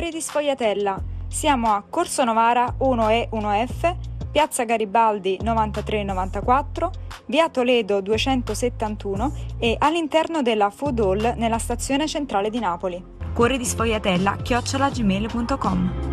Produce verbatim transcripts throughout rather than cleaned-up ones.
Cuori di Sfogliatella. Siamo a Corso Novara uno E uno F, Piazza Garibaldi novantatré novantaquattro, Via Toledo duecentosettantuno e all'interno della Food Hall nella stazione centrale di Napoli. Cuori di Sfogliatella chiocciola gmail punto com.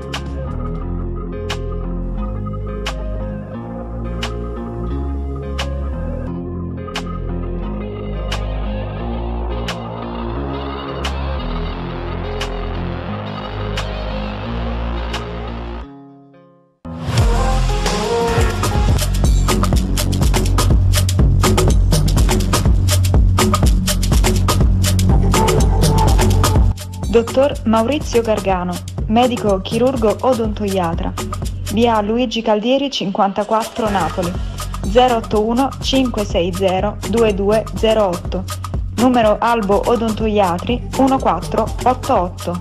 Dottor Maurizio Gargano, medico chirurgo odontoiatra, via Luigi Caldieri cinquantaquattro Napoli, zero ottuno cinque sei zero due due zero otto, numero Albo Odontoiatri uno quattro otto otto.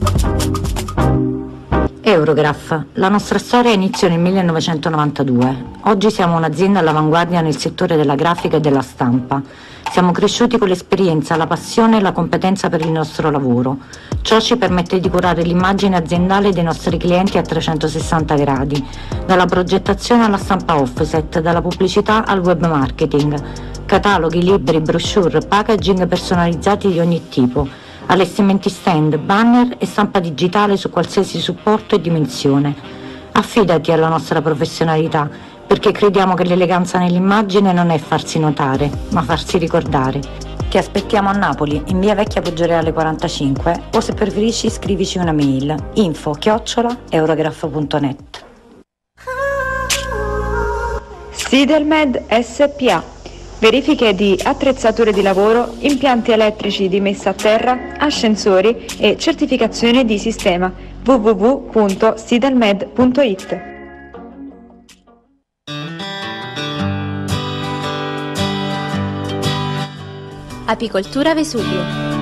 Eurograph. La nostra storia iniziò nel millenovecentonovantadue. Oggi siamo un'azienda all'avanguardia nel settore della grafica e della stampa. Siamo cresciuti con l'esperienza, la passione e la competenza per il nostro lavoro. Ciò ci permette di curare l'immagine aziendale dei nostri clienti a trecentosessanta gradi, dalla progettazione alla stampa offset, dalla pubblicità al web marketing, cataloghi, libri, brochure, packaging personalizzati di ogni tipo, allestimenti stand, banner e stampa digitale su qualsiasi supporto e dimensione. Affidati alla nostra professionalità, perché crediamo che l'eleganza nell'immagine non è farsi notare, ma farsi ricordare. Ti aspettiamo a Napoli, in via Vecchia Poggioreale quarantacinque, o se preferisci scrivici una mail, info chiocciola eurograph punto net. Sidelmed S P A. Verifiche di attrezzature di lavoro, impianti elettrici di messa a terra, ascensori e certificazione di sistema. w w w punto sidelmed punto it. Apicoltura Vesuvio.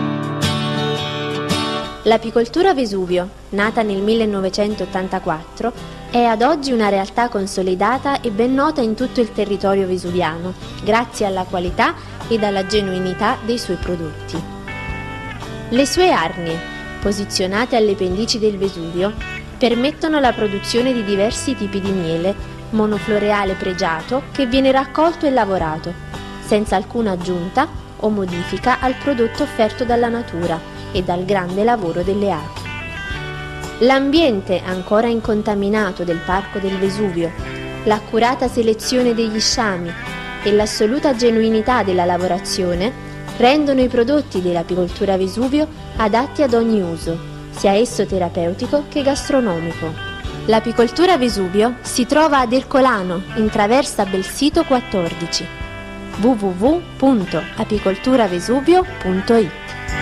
L'apicoltura Vesuvio, nata nel millenovecentottantaquattro, è ad oggi una realtà consolidata e ben nota in tutto il territorio vesuviano, grazie alla qualità ed alla genuinità dei suoi prodotti. Le sue arnie, posizionate alle pendici del Vesuvio, permettono la produzione di diversi tipi di miele, monofloreale pregiato che viene raccolto e lavorato, senza alcuna aggiunta o modifica al prodotto offerto dalla natura e dal grande lavoro delle api. L'ambiente ancora incontaminato del Parco del Vesuvio, l'accurata selezione degli sciami e l'assoluta genuinità della lavorazione rendono i prodotti dell'apicoltura Vesuvio adatti ad ogni uso, sia esso terapeutico che gastronomico. L'apicoltura Vesuvio si trova ad Ercolano, in traversa Belsito quattordici. w w w punto apicolturavesuvio punto it.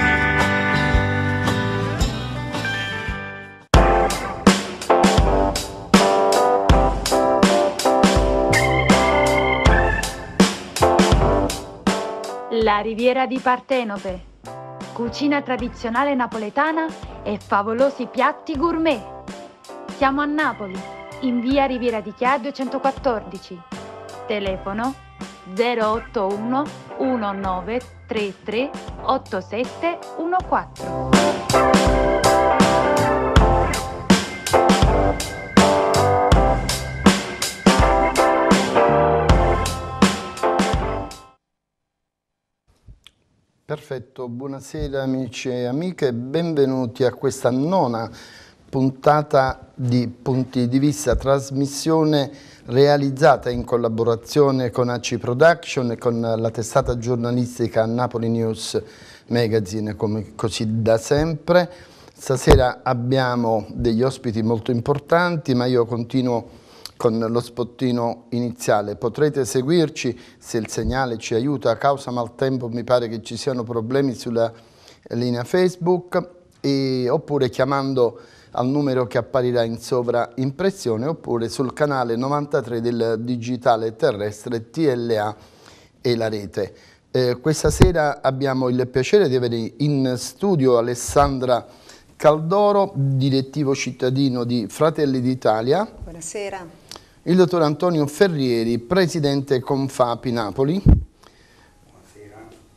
La Riviera di Partenope. Cucina tradizionale napoletana e favolosi piatti gourmet. Siamo a Napoli, in via Riviera di Chia duecentoquattordici. Telefono zero otto uno uno nove tre tre otto sette uno quattro. Perfetto, buonasera amici e amiche, benvenuti a questa nona puntata di Punti di Vista, trasmissione realizzata in collaborazione con A C I Production e con la testata giornalistica Napoli News Magazine, come così da sempre. Stasera abbiamo degli ospiti molto importanti, ma io continuo con lo spottino iniziale. Potrete seguirci se il segnale ci aiuta. A causa maltempo mi pare che ci siano problemi sulla linea Facebook, e, oppure chiamando al numero che apparirà in sovraimpressione, oppure sul canale novantatré del digitale terrestre T L A e la rete. Eh, questa sera abbiamo il piacere di avere in studio Alessandra Caldoro, direttivo cittadino di Fratelli d'Italia. Buonasera. Il dottor Antonio Ferrieri, presidente Confapi Napoli. Buonasera.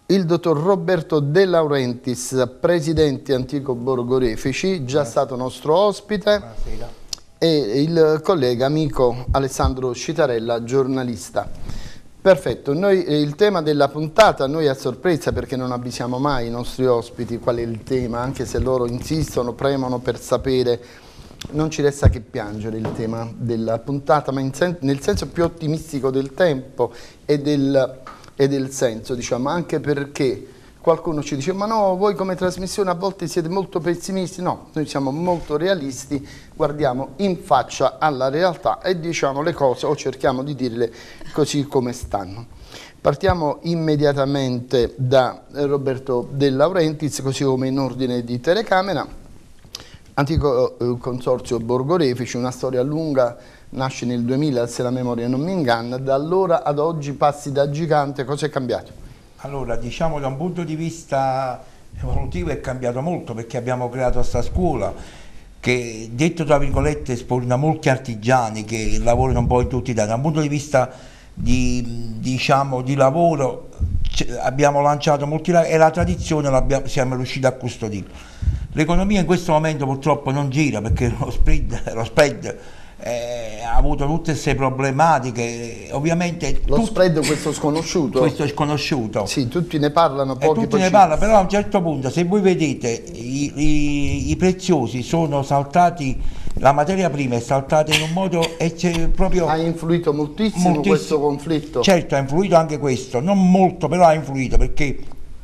il dottor Roberto De Laurentiis, presidente Antico Borgo Refici, già stato nostro ospite. Buonasera. E il collega amico Alessandro Citarella, giornalista. Perfetto, noi, eh, il tema della puntata noi a sorpresa, perché non avvisiamo mai i nostri ospiti qual è il tema, anche se loro insistono, premono per sapere. Non ci resta che piangere il tema della puntata, ma in sen nel senso più ottimistico del tempo e del, e del senso, diciamo, anche perché qualcuno ci dice ma no, voi come trasmissione a volte siete molto pessimisti. No, noi siamo molto realisti, guardiamo in faccia alla realtà e diciamo le cose o cerchiamo di dirle così come stanno. Partiamo immediatamente da Roberto De Laurentiis, così come in ordine di telecamera. Antico eh, Consorzio Borgo Refici, una storia lunga, nasce nel duemila se la memoria non mi inganna, da allora ad oggi passi da gigante, cosa è cambiato? Allora, diciamo da un punto di vista evolutivo è cambiato molto, perché abbiamo creato questa scuola che, detto tra virgolette, sporna molti artigiani che lavorano un po' in tutti i dati. Da un punto di vista di, diciamo, di lavoro abbiamo lanciato molti e la tradizione siamo riusciti a custodire. L'economia in questo momento purtroppo non gira, perché lo spread, lo spread eh, ha avuto tutte queste problematiche, ovviamente. Lo tutti, spread, questo sconosciuto? Questo è sconosciuto. Sì, tutti ne parlano, pochi. Eh, tutti ne parlano, però a un certo punto, se voi vedete, i, i, i preziosi sono saltati, la materia prima è saltata in un modo e c'è proprio. Ha influito moltissimo, moltissimo questo conflitto? Certo, ha influito anche questo, non molto, però ha influito, perché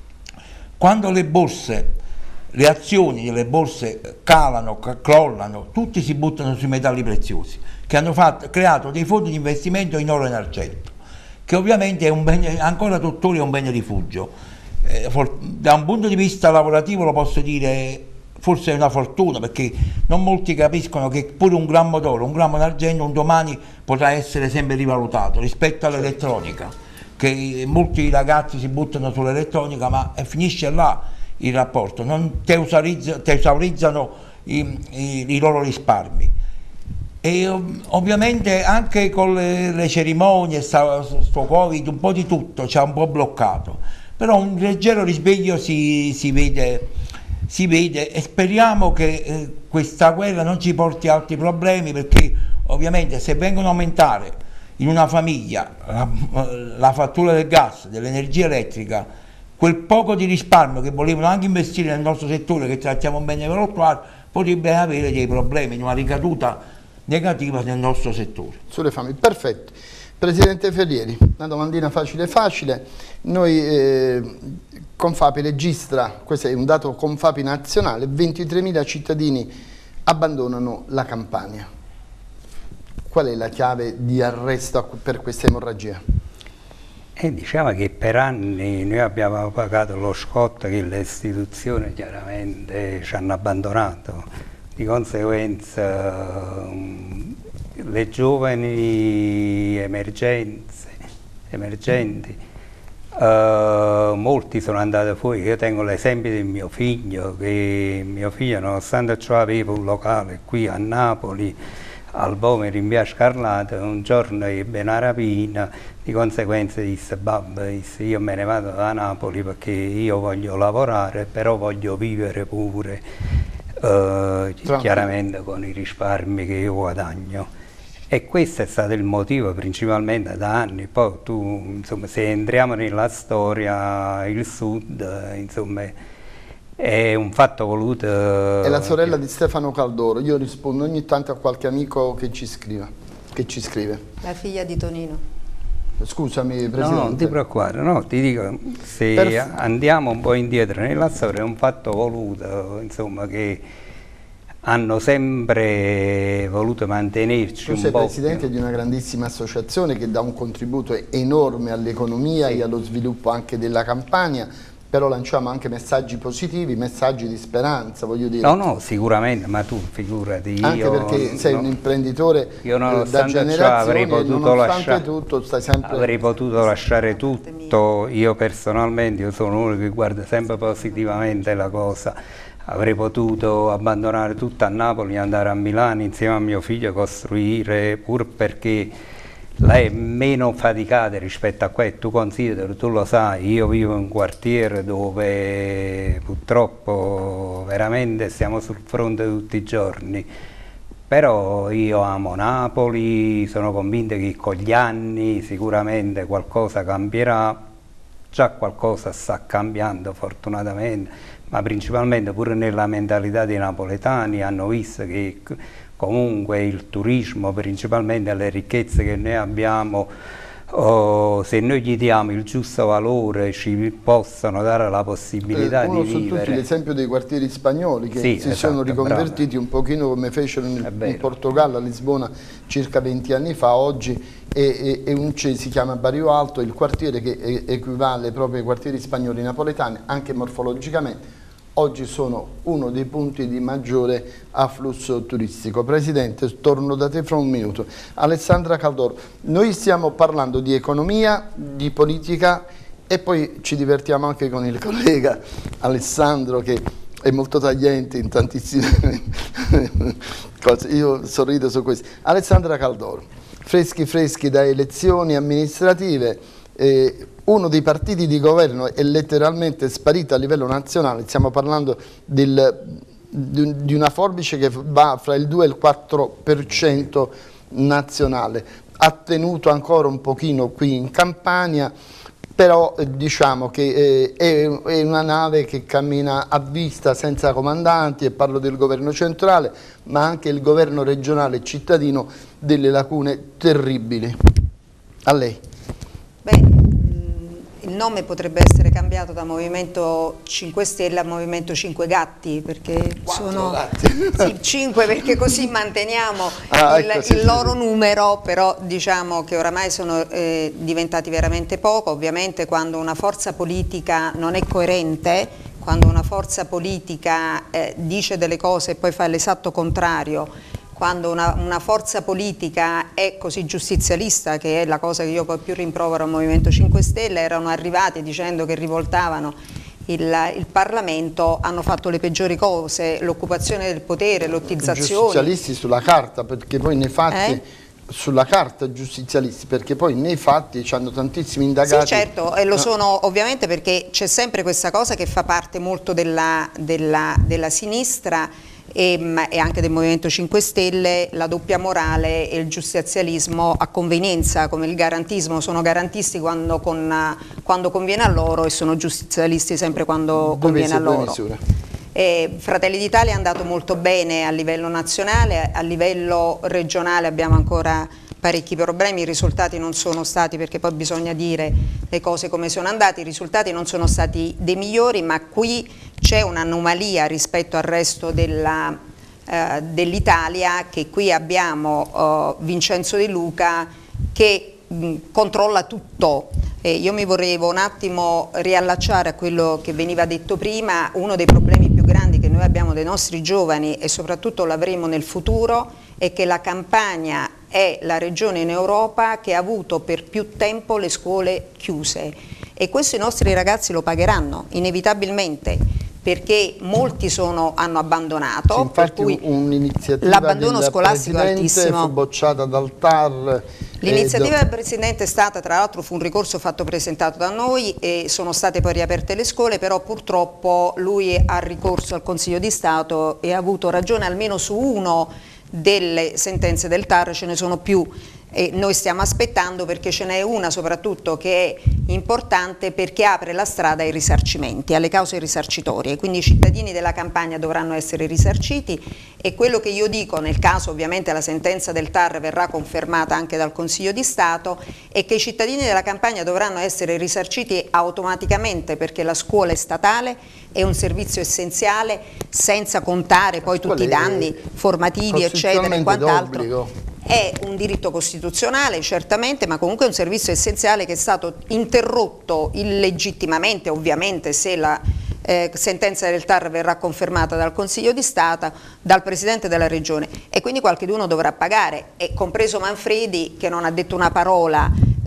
quando le borse, le azioni delle borse calano, crollano, tutti si buttano sui metalli preziosi, che hanno fatto, creato dei fondi di investimento in oro e in argento, che ovviamente è un bene, ancora tuttora è un bene rifugio. Eh, for, da un punto di vista lavorativo lo posso dire, forse è una fortuna, perché non molti capiscono che pure un grammo d'oro, un grammo d'argento un domani potrà essere sempre rivalutato rispetto all'elettronica, che molti ragazzi si buttano sull'elettronica, ma eh, finisce là il rapporto, non tesaurizzano i, i, i loro risparmi. E ov ovviamente anche con le, le cerimonie, sta, sto Covid, un po' di tutto ci ha un po' bloccato, però un leggero risveglio si, si, vede, si vede e speriamo che eh, questa guerra non ci porti altri problemi, perché ovviamente se vengono a aumentare in una famiglia la, la fattura del gas, dell'energia elettrica, quel poco di risparmio che volevano anche investire nel nostro settore, che trattiamo bene per l'attuale, potrebbe avere dei problemi, una ricaduta negativa nel nostro settore. Sulle famiglie, perfetto. Presidente Ferrieri, una domandina facile facile. Noi, eh, Confapi registra, questo è un dato Confapi nazionale, ventitremila cittadini abbandonano la Campania. Qual è la chiave di arresto per questa emorragia? E diciamo che per anni noi abbiamo pagato lo scotto che le istituzioni chiaramente ci hanno abbandonato, di conseguenza um, le giovani emergenze, emergenti, uh, molti sono andati fuori. Io tengo l'esempio di mio figlio, che mio figlio nonostante ciò aveva un locale qui a Napoli, al Vomero in via Scarlata, un giorno ebbe una rapina, di conseguenza disse babbo, disse, io me ne vado da Napoli perché io voglio lavorare, però voglio vivere pure, eh, chiaramente con i risparmi che io guadagno. E questo è stato il motivo principalmente da anni. Poi tu, insomma, se entriamo nella storia, il Sud, insomma, è un fatto voluto. È la sorella di Stefano Caldoro. Io rispondo ogni tanto a qualche amico che ci scrive. Che ci scrive. La figlia di Tonino. Scusami, Presidente. No, non ti preoccupare, no, ti dico, se Perf andiamo un po' indietro nella storia, è un fatto voluto, insomma, che hanno sempre voluto mantenerci tu un sei po'. Presidente di una grandissima associazione che dà un contributo enorme all'economia sì. e allo sviluppo anche della Campania. Però lanciamo anche messaggi positivi, messaggi di speranza, voglio dire. No, no, sicuramente, ma tu figurati. Anche io, perché sei no, un imprenditore io da generazione, avrei potuto lasciare tutto, stai sempre... Avrei potuto lasciare tutto, io personalmente, io sono uno che guarda sempre positivamente la cosa. Avrei potuto abbandonare tutto a Napoli, andare a Milano insieme a mio figlio, costruire, pur perché lei è meno faticata rispetto a questo. Tu consideri, tu lo sai, io vivo in un quartiere dove purtroppo veramente stiamo sul fronte tutti i giorni, però io amo Napoli, sono convinto che con gli anni sicuramente qualcosa cambierà, già qualcosa sta cambiando fortunatamente, ma principalmente pure nella mentalità dei napoletani hanno visto che comunque il turismo, principalmente le ricchezze che noi abbiamo, oh, se noi gli diamo il giusto valore ci possono dare la possibilità eh, di vivere. Uno su tutti l'esempio dei quartieri spagnoli che sì, si esatto, sono riconvertiti bravo. un pochino come fecero in, in Portogallo, a Lisbona circa venti anni fa. Oggi è, è, è un, si chiama Barrio Alto, il quartiere che è, equivale proprio ai quartieri spagnoli napoletani, anche morfologicamente. Oggi sono uno dei punti di maggiore afflusso turistico. Presidente, torno da te fra un minuto. Alessandra Caldoro, noi stiamo parlando di economia, di politica e poi ci divertiamo anche con il collega Alessandro che è molto tagliente in tantissime cose. Io sorrido su questo. Alessandra Caldoro, freschi freschi da elezioni amministrative, eh, uno dei partiti di governo è letteralmente sparito a livello nazionale, stiamo parlando del, di una forbice che va fra il due e il quattro per cento nazionale, ha tenuto ancora un pochino qui in Campania, però eh, diciamo che eh, è, è una nave che cammina a vista senza comandanti, e parlo del governo centrale, ma anche il governo regionale cittadino delle lacune terribili. A lei. Beh, il nome potrebbe essere cambiato da Movimento cinque Stelle a Movimento cinque Gatti, perché Quattro sono gatti. Sì, cinque, perché così manteniamo ah, il, ecco, sì, il loro sì. numero, però diciamo che oramai sono eh, diventati veramente poco. Ovviamente quando una forza politica non è coerente, quando una forza politica eh, dice delle cose e poi fa l'esatto contrario, quando una, una forza politica è così giustizialista, che è la cosa che io poi più rimprovero al Movimento cinque Stelle, erano arrivati dicendo che rivoltavano il, il Parlamento, hanno fatto le peggiori cose, l'occupazione del potere, lottizzazioni. Giustizialisti sulla carta, perché poi nei fatti... Eh? Sulla carta giustizialisti, perché poi nei fatti hanno tantissimi indagati. Sì, certo, e lo sono ovviamente, perché c'è sempre questa cosa che fa parte molto della, della, della sinistra e, e anche del Movimento cinque Stelle, la doppia morale e il giustizialismo a convenienza, come il garantismo. Sono garantisti quando, con, quando conviene a loro e sono giustizialisti sempre quando conviene a loro. Eh, Fratelli d'Italia è andato molto bene a livello nazionale, a livello regionale abbiamo ancora parecchi problemi, i risultati non sono stati, perché poi bisogna dire le cose come sono andate, i risultati non sono stati dei migliori, ma qui c'è un'anomalia rispetto al resto della, eh, dell'Italia, che qui abbiamo eh, Vincenzo De Luca che mh, controlla tutto. Eh, io mi volevo un attimo riallacciare a quello che veniva detto prima. Uno dei problemi più grandi che noi abbiamo dei nostri giovani, e soprattutto l'avremo nel futuro, è che la Campania è la regione in Europa che ha avuto per più tempo le scuole chiuse, e questo i nostri ragazzi lo pagheranno inevitabilmente, perché molti sono, hanno abbandonato. Sì, infatti un'iniziativa l'abbandono scolastico è altissimo, fu bocciata dal T A R. L'iniziativa del Presidente è stata, tra l'altro fu un ricorso fatto presentato da noi e sono state poi riaperte le scuole, però purtroppo lui ha ricorso al Consiglio di Stato e ha avuto ragione almeno su uno delle sentenze del T A R, ce ne sono più. E noi stiamo aspettando, perché ce n'è una soprattutto che è importante, perché apre la strada ai risarcimenti, alle cause risarcitorie, quindi i cittadini della Campania dovranno essere risarciti, e quello che io dico, nel caso ovviamente la sentenza del T A R verrà confermata anche dal Consiglio di Stato, è che i cittadini della Campania dovranno essere risarciti automaticamente, perché la scuola è statale, è un servizio essenziale, senza contare poi tutti i danni formativi eccetera e quant'altro. È un diritto costituzionale certamente, ma comunque è un servizio essenziale che è stato interrotto illegittimamente, ovviamente, se la eh, sentenza del T A R verrà confermata dal Consiglio di Stato, dal Presidente della Regione, e quindi qualcheduno dovrà pagare, e compreso Manfredi, che non ha detto una parola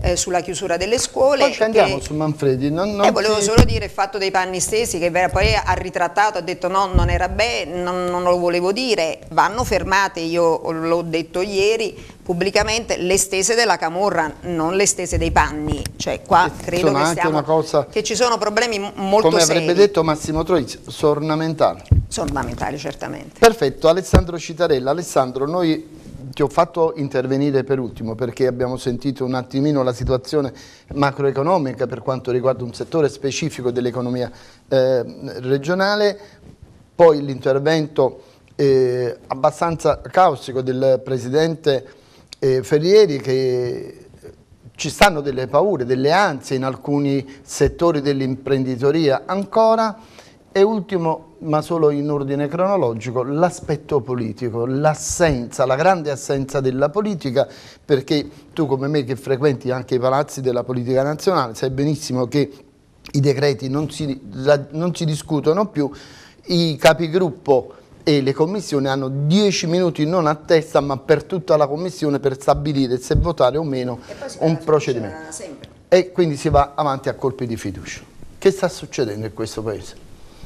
eh, sulla chiusura delle scuole. Poi ci andiamo che, su Manfredi. Non, non eh, volevo ti... solo dire il fatto dei panni stesi, che poi ha ritrattato, ha detto no, non era bene, non, non lo volevo dire, vanno fermate, io l'ho detto ieri pubblicamente, le stese della camorra, non le stese dei panni, cioè qua Che credo sono che, anche stiamo, una cosa, che ci sono problemi molto come seri. avrebbe detto Massimo Troisi, sono ornamentali. Sono ornamentali, certamente. Perfetto, Alessandro Citarella. Alessandro, noi ti ho fatto intervenire per ultimo perché abbiamo sentito un attimino la situazione macroeconomica per quanto riguarda un settore specifico dell'economia eh, regionale, poi l'intervento eh, abbastanza caustico del Presidente eh, Ferrieri, che ci stanno delle paure, delle ansie in alcuni settori dell'imprenditoria ancora. E ultimo, ma solo in ordine cronologico, l'aspetto politico, l'assenza, la grande assenza della politica, perché tu come me che frequenti anche i palazzi della politica nazionale sai benissimo che i decreti non si, non si discutono più, i capigruppo e le commissioni hanno dieci minuti non a testa ma per tutta la commissione per stabilire se votare o meno un procedimento. E quindi si va avanti a colpi di fiducia. Che sta succedendo in questo Paese?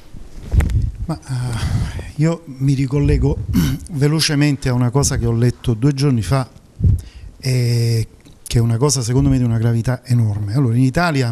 Ma, uh, io mi ricollego velocemente a una cosa che ho letto due giorni fa, eh, che è una cosa secondo me di una gravità enorme. Allora, in Italia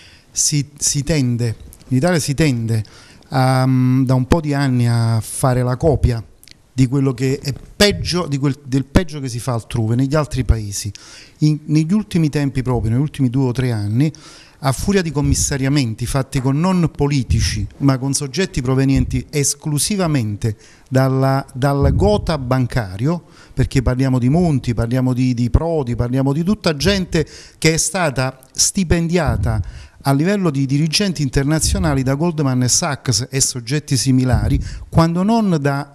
si, si tende, in Italia si tende a, um, da un po' di anni a fare la copia di quello che è peggio, di quel, del peggio che si fa altrove, negli altri paesi. In, negli ultimi tempi proprio, negli ultimi due o tre anni, a furia di commissariamenti fatti con non politici ma con soggetti provenienti esclusivamente dalla, dal gota bancario, perché parliamo di Monti, parliamo di, di Prodi, parliamo di tutta gente che è stata stipendiata a livello di dirigenti internazionali da Goldman Sachs e soggetti similari, quando non da,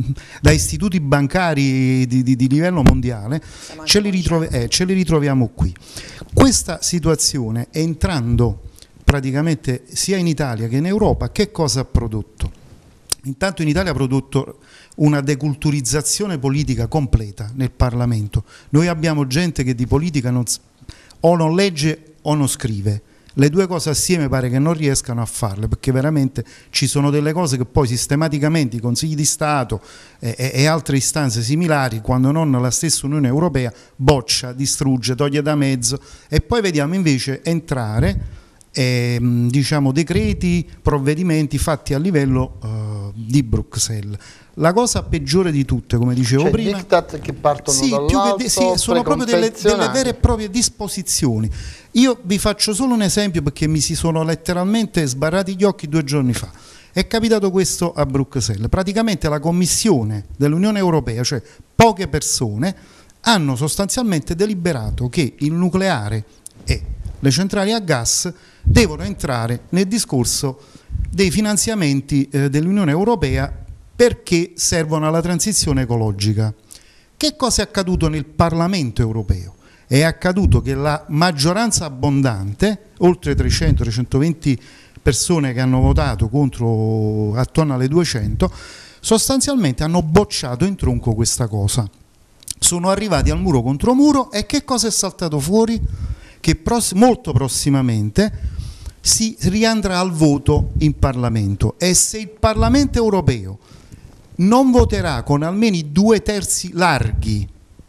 da istituti bancari di, di, di livello mondiale, ce li, ritrovi, eh, ce li ritroviamo qui. Questa situazione, entrando praticamente sia in Italia che in Europa, che cosa ha prodotto? Intanto in Italia ha prodotto una deculturizzazione politica completa nel Parlamento. Noi abbiamo gente che di politica non, o non legge o non scrive. Le due cose assieme pare che non riescano a farle, perché veramente ci sono delle cose che poi sistematicamente i consigli di Stato e, e, e altre istanze similari, quando non la stessa Unione Europea, boccia, distrugge, toglie da mezzo, e poi vediamo invece entrare eh, diciamo decreti, provvedimenti fatti a livello uh, di Bruxelles. La cosa peggiore di tutte, come dicevo cioè, prima, diktat che partono sì, dall'alto, più che sì, sono proprio delle, delle vere e proprie disposizioni. Io vi faccio solo un esempio perché mi si sono letteralmente sbarrati gli occhi due giorni fa. È capitato questo a Bruxelles. Praticamente la Commissione dell'Unione Europea, cioè poche persone, hanno sostanzialmente deliberato che il nucleare e le centrali a gas devono entrare nel discorso dei finanziamenti eh, dell'Unione Europea perché servono alla transizione ecologica. Che cosa è accaduto nel Parlamento europeo? È accaduto che la maggioranza abbondante, oltre trecento trecentoventi persone che hanno votato contro attorno alle duecento, sostanzialmente hanno bocciato in tronco questa cosa. Sono arrivati al muro contro muro e che cosa è saltato fuori? Che pross- molto prossimamente si riandrà al voto in Parlamento, e se il Parlamento europeo non voterà con almeno i due terzi larghi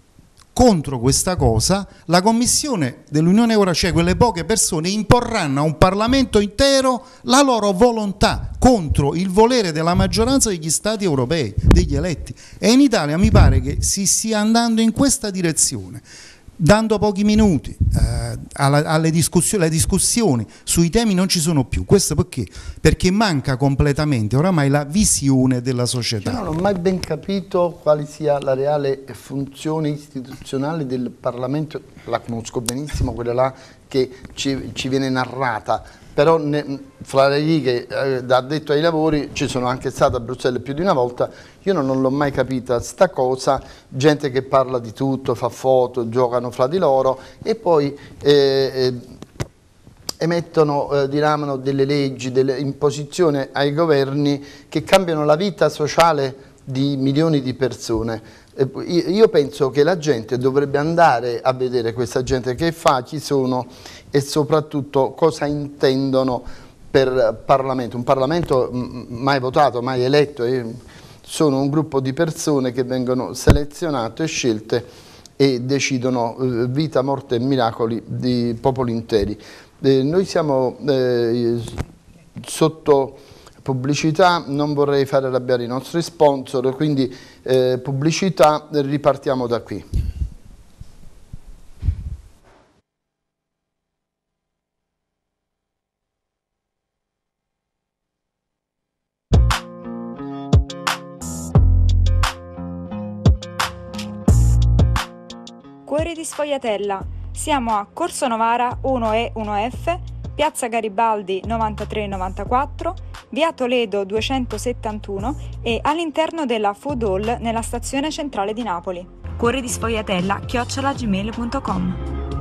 contro questa cosa, la Commissione dell'Unione Europea, cioè quelle poche persone, imporranno a un Parlamento intero la loro volontà contro il volere della maggioranza degli Stati europei, degli eletti. E in Italia mi pare che si stia andando in questa direzione, dando pochi minuti eh, alla, alle discussioni, le discussioni sui temi non ci sono più. Questo perché? Perché manca completamente oramai la visione della società. Io non ho mai ben capito quale sia la reale funzione istituzionale del Parlamento, la conosco benissimo, quella là che ci, ci viene narrata, però ne, fra le righe eh, da addetto ai lavori ci sono anche stato a Bruxelles più di una volta. Io non, non l'ho mai capita sta cosa, gente che parla di tutto, fa foto, giocano fra di loro e poi eh, eh, emettono, eh, diramano delle leggi, delle imposizioni ai governi che cambiano la vita sociale di milioni di persone. io penso che la gente dovrebbe andare a vedere questa gente che fa, chi sono e soprattutto cosa intendono per Parlamento. Un Parlamento mai votato, mai eletto, sono un gruppo di persone che vengono selezionate e scelte e decidono vita, morte e miracoli di popoli interi. Eh, noi siamo eh, sotto pubblicità, non vorrei fare arrabbiare i nostri sponsor, quindi eh, pubblicità, ripartiamo da qui. Cuori di Sfogliatella. Siamo a Corso Novara uno E uno F, Piazza Garibaldi novantatré novantaquattro, Via Toledo duecentosettantuno e all'interno della Food Hall nella stazione centrale di Napoli. Cuori di Sfogliatella chiocciola gmail punto com.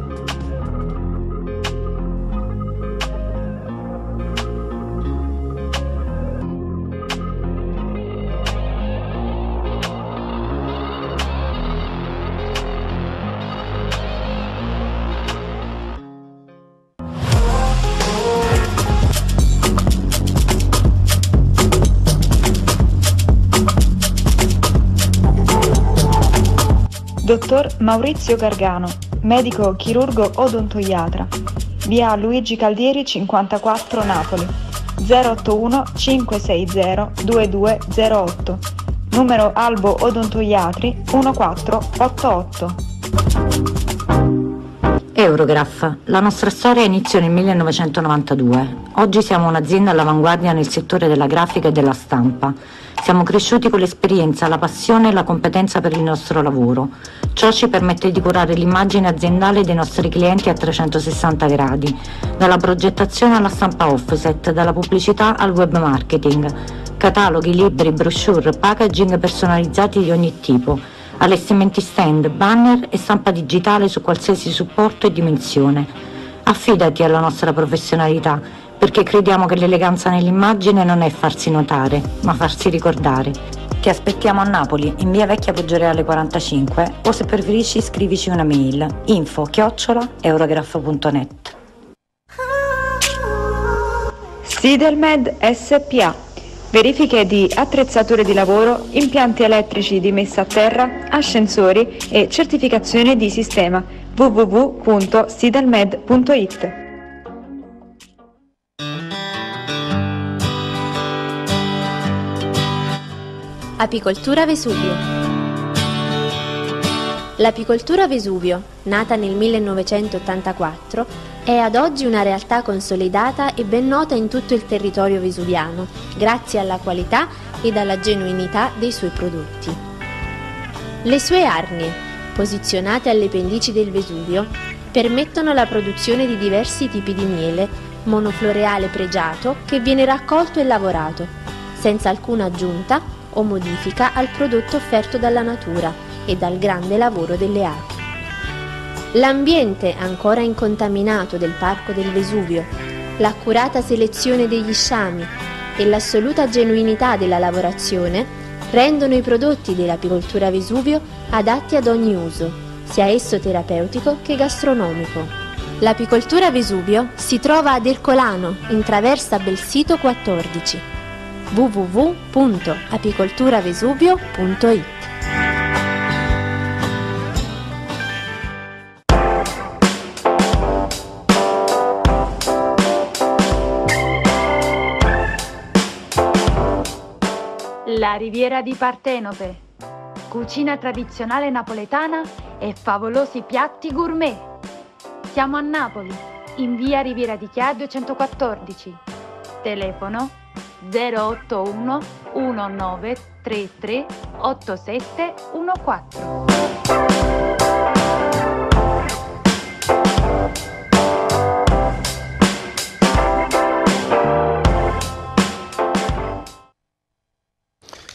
Dottor Maurizio Gargano, medico chirurgo odontoiatra, via Luigi Caldieri cinquantaquattro Napoli, zero ottuno cinque sei zero due due zero otto, numero Albo Odontoiatri uno quattro otto otto. Eurograph. La nostra storia iniziò nel millenovecentonovantadue. Oggi siamo un'azienda all'avanguardia nel settore della grafica e della stampa. Siamo cresciuti con l'esperienza, la passione e la competenza per il nostro lavoro. Ciò ci permette di curare l'immagine aziendale dei nostri clienti a trecentosessanta gradi, dalla progettazione alla stampa offset, dalla pubblicità al web marketing, cataloghi, libri, brochure, packaging personalizzati di ogni tipo, allestimenti stand, banner e stampa digitale su qualsiasi supporto e dimensione. Affidati alla nostra professionalità, perché crediamo che l'eleganza nell'immagine non è farsi notare, ma farsi ricordare. Ti aspettiamo a Napoli, in via Vecchia Poggioreale quarantacinque, o se preferisci scrivici una mail, info chiocciola eurograph punto net. Sidelmed S P A. Verifiche di attrezzature di lavoro, impianti elettrici di messa a terra, ascensori e certificazione di sistema. w w w punto sidelmed punto it. Apicoltura Vesuvio. L'apicoltura Vesuvio, nata nel millenovecentottantaquattro, è ad oggi una realtà consolidata e ben nota in tutto il territorio vesuviano, grazie alla qualità ed alla genuinità dei suoi prodotti. Le sue arnie, posizionate alle pendici del Vesuvio, permettono la produzione di diversi tipi di miele, monofloreale pregiato che viene raccolto e lavorato, senza alcuna aggiunta o modifica al prodotto offerto dalla natura e dal grande lavoro delle api. L'ambiente ancora incontaminato del Parco del Vesuvio, l'accurata selezione degli sciami e l'assoluta genuinità della lavorazione rendono i prodotti dell'apicoltura Vesuvio adatti ad ogni uso, sia esso terapeutico che gastronomico. L'apicoltura Vesuvio si trova ad Ercolano, in traversa Belsito quattordici. w w w punto apicolturavesuvio punto it. La Riviera di Partenope, cucina tradizionale napoletana e favolosi piatti gourmet. Siamo a Napoli, in via Riviera di Chià duecentoquattordici. Telefono zero otto uno uno nove tre tre otto sette uno quattro.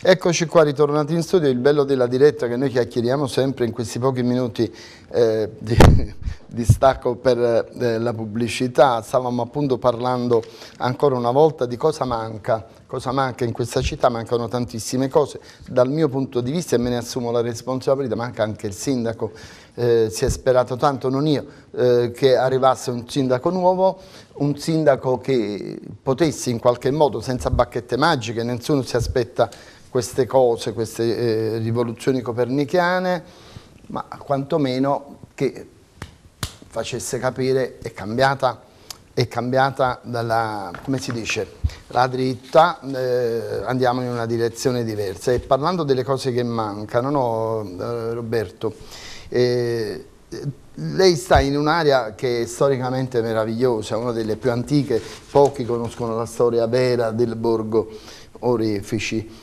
Eccoci qua, ritornati in studio. Il bello della diretta è che noi chiacchieriamo sempre in questi pochi minuti eh, di, di stacco per eh, la pubblicità. Stavamo appunto parlando ancora una volta di cosa manca. Cosa manca in questa città? Mancano tantissime cose. Dal mio punto di vista, e me ne assumo la responsabilità, manca anche il sindaco. Eh, si è sperato tanto, non io, eh, che arrivasse un sindaco nuovo, un sindaco che potesse in qualche modo, senza bacchette magiche, nessuno si aspetta queste cose, queste eh, rivoluzioni copernicane, ma quantomeno che facesse capire è cambiata, è cambiata dalla, come si dice, la dritta, eh, andiamo in una direzione diversa. E parlando delle cose che mancano, no, eh, Roberto, eh, lei sta in un'area che è storicamente meravigliosa, una delle più antiche, pochi conoscono la storia vera del borgo Orefici.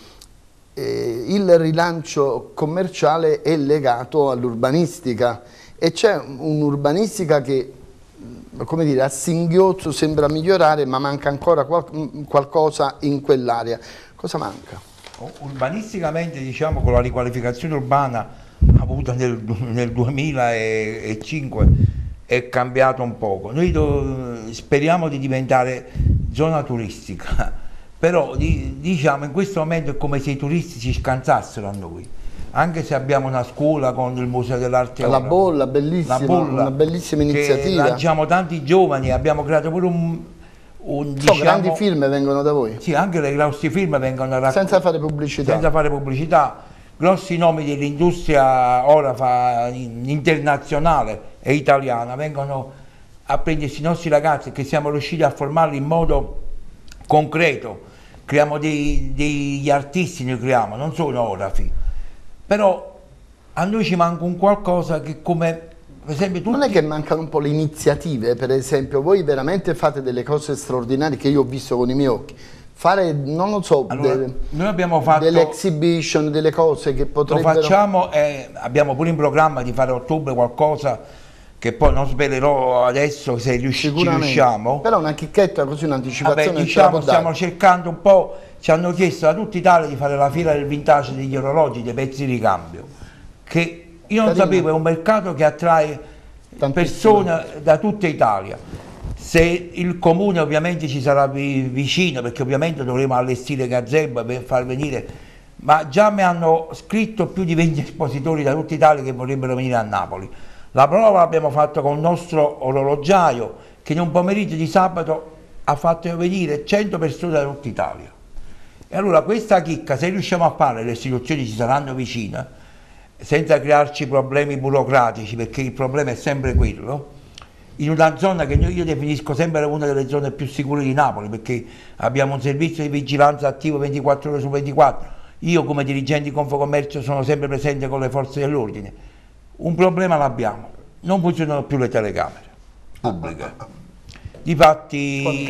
Eh, il rilancio commerciale è legato all'urbanistica e c'è un'urbanistica che, come dire, a singhiozzo sembra migliorare, ma manca ancora qual qualcosa in quell'area. Cosa manca? Urbanisticamente, diciamo, con la riqualificazione urbana avuta nel, nel duemilacinque è cambiato un poco. Noi do, speriamo di diventare zona turistica, però di, diciamo in questo momento è come se i turisti si scansassero a noi, anche se abbiamo una scuola con il Museo dell'Arte. La Bolla, bellissima, la Bolla, una bellissima iniziativa. Lanciamo tanti giovani, abbiamo creato pure un... un so, diciamo, grandi film vengono da voi? Sì, anche i grossi film vengono da senza fare pubblicità. Senza fare pubblicità. Grossi nomi dell'industria ora fa, internazionale e italiana vengono a prendersi i nostri ragazzi, che siamo riusciti a formarli in modo concreto. Creiamo dei, degli artisti, noi creiamo, non sonografi, però a noi ci manca un qualcosa che, come per esempio tutti... Non è che mancano un po' le iniziative, per esempio voi veramente fate delle cose straordinarie che io ho visto con i miei occhi. Fare, non lo so, allora, delle, noi abbiamo fatto delle exhibition, delle cose che potrebbero... Lo facciamo e abbiamo pure in programma di fare a ottobre qualcosa che poi non svelerò adesso se riusci ci riusciamo. Però una chicchetta così, un'anticipazione. Vabbè, diciamo, stiamo cercando un po', ci hanno chiesto da tutta Italia di fare la fiera del vintage degli orologi, dei pezzi di ricambio, che io non Carina. sapevo, è un mercato che attrae persone da tutta Italia. Se il comune ovviamente ci sarà vicino, perché ovviamente dovremo allestire gazebo per far venire, ma già mi hanno scritto più di venti espositori da tutta Italia che vorrebbero venire a Napoli. La prova l'abbiamo fatta con il nostro orologiaio, che in un pomeriggio di sabato ha fatto venire cento persone da tutta Italia. E allora questa chicca, se riusciamo a fare, le istituzioni ci saranno vicine, senza crearci problemi burocratici, perché il problema è sempre quello, in una zona che io definisco sempre una delle zone più sicure di Napoli, perché abbiamo un servizio di vigilanza attivo ventiquattro ore su ventiquattro, io come dirigente di Confcommercio sono sempre presente con le forze dell'ordine. Un problema l'abbiamo, non funzionano più le telecamere pubbliche. Difatti,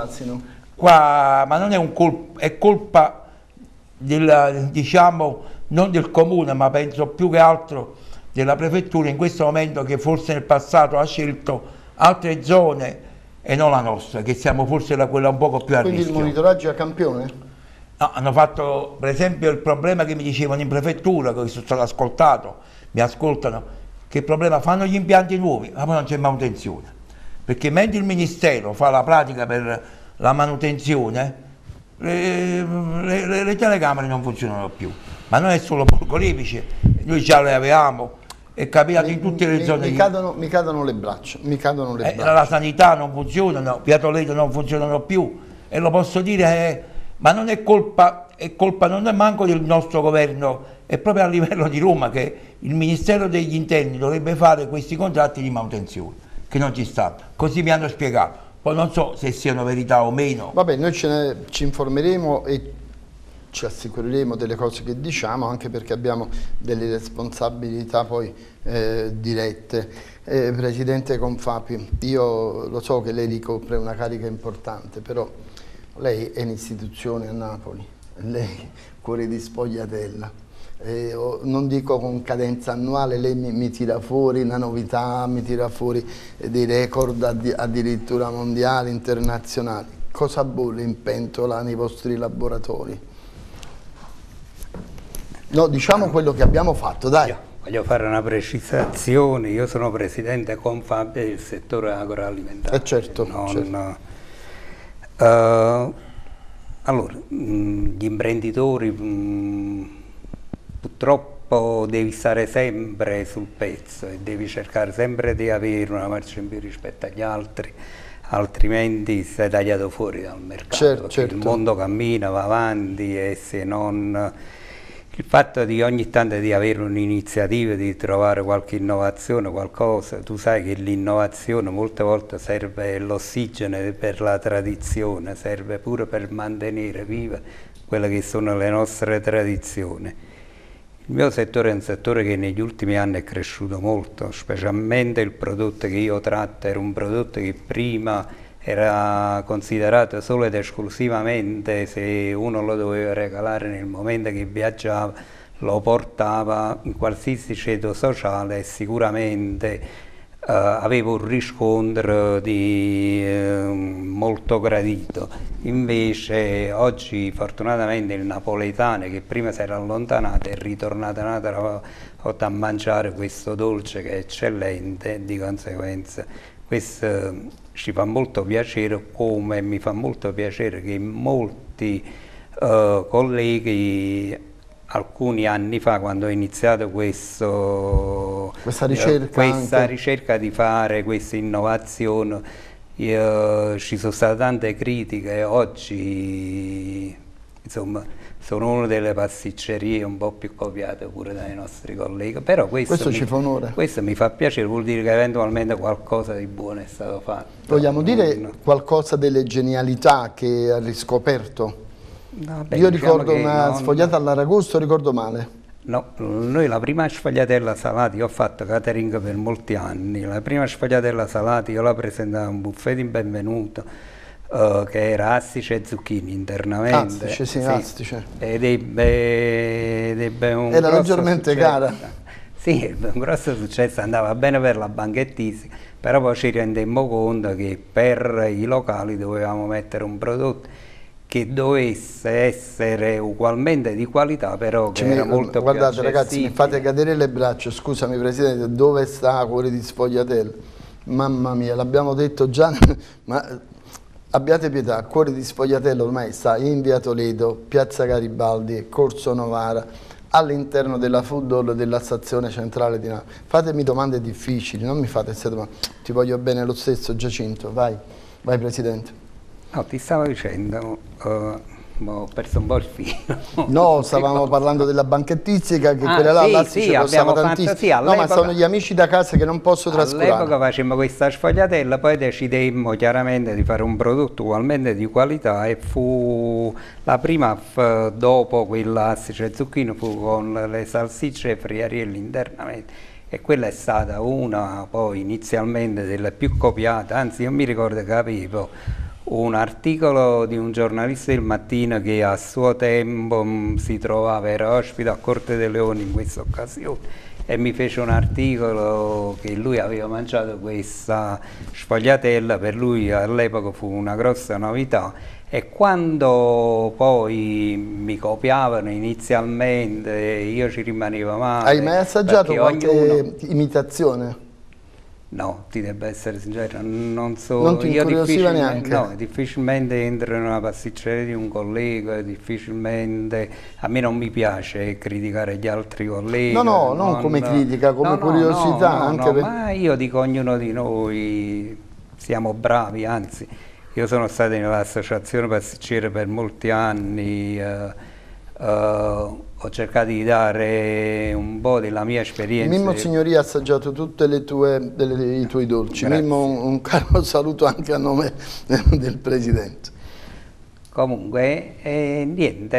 qua, ma non è un colpo, è colpa del, diciamo, non del comune, ma penso più che altro della prefettura in questo momento, che forse nel passato ha scelto altre zone e non la nostra, che siamo forse la, quella un poco più a Quindi rischio. Quindi il monitoraggio a campione? No, hanno fatto per esempio il problema che mi dicevano in prefettura, che sono stato ascoltato, mi ascoltano, che il problema fanno gli impianti nuovi, ma poi non c'è manutenzione, perché mentre il Ministero fa la pratica per la manutenzione, le, le, le, le telecamere non funzionano più. Ma non è solo Borgo Orefice, noi già le avevamo, è capitato in tutte le mi, zone. Mi cadono, mi cadono le braccia, mi cadono le eh, braccia. La sanità non funziona, no, Via Toledo non funzionano più, e lo posso dire, eh, ma non è colpa, è colpa, non è manco del nostro governo, è proprio a livello di Roma che il Ministero degli Interni dovrebbe fare questi contratti di manutenzione, che non ci stanno, così mi hanno spiegato, poi non so se siano verità o meno. Vabbè, noi ce ne, ci informeremo e ci assicureremo delle cose che diciamo, anche perché abbiamo delle responsabilità poi eh, dirette. Eh, Presidente Confapi, io lo so che lei ricopre una carica importante, però lei è un'istituzione a Napoli, lei cuore di Spogliatella. Eh, non dico con cadenza annuale, lei mi, mi tira fuori una novità, mi tira fuori eh, dei record addi addirittura mondiali, internazionali. Cosa bolle in pentola nei vostri laboratori? No, diciamo quello che abbiamo fatto, dai. Io voglio fare una precisazione, io sono presidente Confabile del settore agroalimentare. Eh certo, non, certo. Uh, allora, mh, gli imprenditori mh, purtroppo devi stare sempre sul pezzo e devi cercare sempre di avere una marcia in più rispetto agli altri, altrimenti sei tagliato fuori dal mercato. Certo, certo. Il mondo cammina, va avanti e se non... Il fatto di ogni tanto di avere un'iniziativa, di trovare qualche innovazione, qualcosa, tu sai che l'innovazione molte volte serve l'ossigeno per la tradizione, serve pure per mantenere viva quelle che sono le nostre tradizioni. Il mio settore è un settore che negli ultimi anni è cresciuto molto, specialmente il prodotto che io tratto era un prodotto che prima era considerato solo ed esclusivamente, se uno lo doveva regalare nel momento che viaggiava, lo portava in qualsiasi ceto sociale e sicuramente eh, aveva un riscontro di, eh, molto gradito. Invece oggi fortunatamente il napoletano che prima si era allontanato è ritornato un'altra volta a mangiare questo dolce che è eccellente e di conseguenza questo ci fa molto piacere, come mi fa molto piacere che molti uh, colleghi alcuni anni fa, quando ho iniziato questo, questa, ricerca, eh, questa ricerca di fare questa innovazione, io, ci sono state tante critiche e oggi insomma sono una delle pasticcerie un po' più copiate pure dai nostri colleghi, però questo, questo mi, ci fa onore. Questo mi fa piacere, vuol dire che eventualmente qualcosa di buono è stato fatto. Vogliamo non, dire no. qualcosa delle genialità che ha riscoperto? No, beh, Io diciamo ricordo una non... sfogliata all'aragosto, ricordo male. No, noi la prima sfogliatella salata, io ho fatto catering per molti anni, la prima sfogliatella salata io la presentavo a un buffet di benvenuto, Uh, che era astice e zucchine internamente. Astice, sì, sì. astice. Ed ebbe, ed ebbe un era leggermente successo. cara. Sì, ebbe un grosso successo, andava bene per la banchettistica, però poi ci rendemmo conto che per i locali dovevamo mettere un prodotto che dovesse essere ugualmente di qualità, però che Ci era mi, molto guardate più ragazzi, mi fate cadere le braccia, scusami Presidente, dove sta Cuore di Sfogliatella? Mamma mia, l'abbiamo detto già, ma... Abbiate pietà, Cuore di Sfogliatella ormai sta in via Toledo, piazza Garibaldi, Corso Novara, all'interno della food hall della stazione centrale di Napoli. Fatemi domande difficili, non mi fate queste domande. Ti voglio bene lo stesso, Giacinto, vai, vai Presidente. No, ti stavo dicendo, uh, ho perso un po' il filo. No, stavamo parlando della banchettistica, che ah, quella là sì, l'astice sì, costava tantissimo. Sì, no, ma sono gli amici da casa che non posso trascurare. All'epoca facemmo questa sfogliatella, poi decidemmo chiaramente di fare un prodotto ugualmente di qualità e fu la prima, dopo quella astice e zucchine, fu con le salsicce e friarielli internamente. E quella è stata una poi inizialmente delle più copiate, anzi io mi ricordo che avevo un articolo di un giornalista del Mattino che a suo tempo mh, si trovava, era ospite a Corte dei Leoni in questa occasione e mi fece un articolo che lui aveva mangiato questa sfogliatella, per lui all'epoca fu una grossa novità e quando poi mi copiavano inizialmente io ci rimanevo male. Hai mai assaggiato qualche ognuno... imitazione? No, ti debba essere sincero, non so, non ti io incuriosiva difficilmente, neanche? no, difficilmente entro in una pasticceria di un collega, difficilmente, a me non mi piace criticare gli altri colleghi. No, no, non, non come critica, come no, curiosità. No, no, anche no, per... ma io dico ognuno di noi siamo bravi, anzi, io sono stato nell'associazione pasticcere per molti anni, eh, eh, ho cercato di dare un po' della mia esperienza. Mimmo Signoria ha assaggiato tutti i tuoi dolci. Grazie. Mimmo, un, un caro saluto anche a nome del Presidente. Comunque, eh, niente,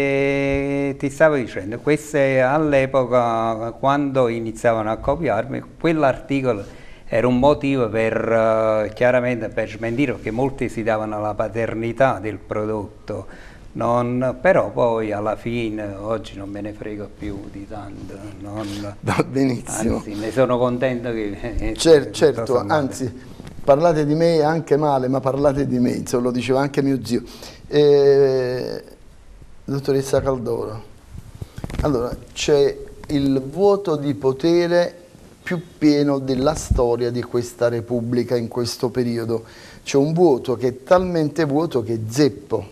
eh, ti stavo dicendo, queste all'epoca, quando iniziavano a copiarmi, quell'articolo era un motivo per, uh, chiaramente, per smentire, perché molti si davano la paternità del prodotto. Non, però poi alla fine oggi non me ne frego più di tanto, non, va benissimo, anzi ne sono contento che Cer certo, anzi parlate di me anche male, ma parlate di me, insomma, lo diceva anche mio zio. eh, dottoressa Caldoro, Allora, c'è il vuoto di potere più pieno della storia di questa Repubblica in questo periodo. C'è un vuoto che è talmente vuoto che è zeppo.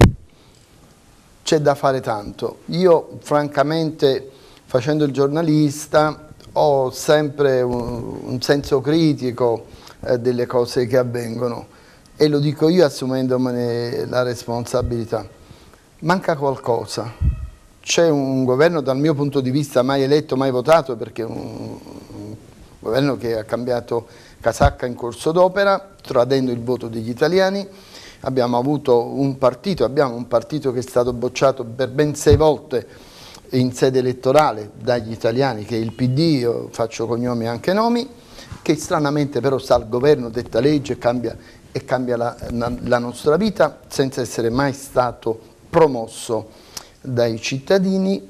C'è da fare tanto. Io, francamente, facendo il giornalista, ho sempre un, un senso critico eh, delle cose che avvengono, e lo dico io assumendomene la responsabilità. Manca qualcosa. C'è un governo, dal mio punto di vista, mai eletto, mai votato, perché è un, un governo che ha cambiato casacca in corso d'opera, tradendo il voto degli italiani. Abbiamo avuto un partito, abbiamo un partito che è stato bocciato per ben sei volte in sede elettorale dagli italiani, che è il P D, io faccio cognomi e anche nomi, che stranamente però sta al governo, detta legge, cambia, e cambia la, la nostra vita senza essere mai stato promosso dai cittadini.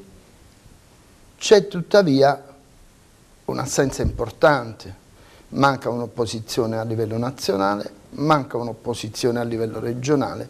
C'è tuttavia un'assenza importante, manca un'opposizione a livello nazionale, manca un'opposizione a livello regionale.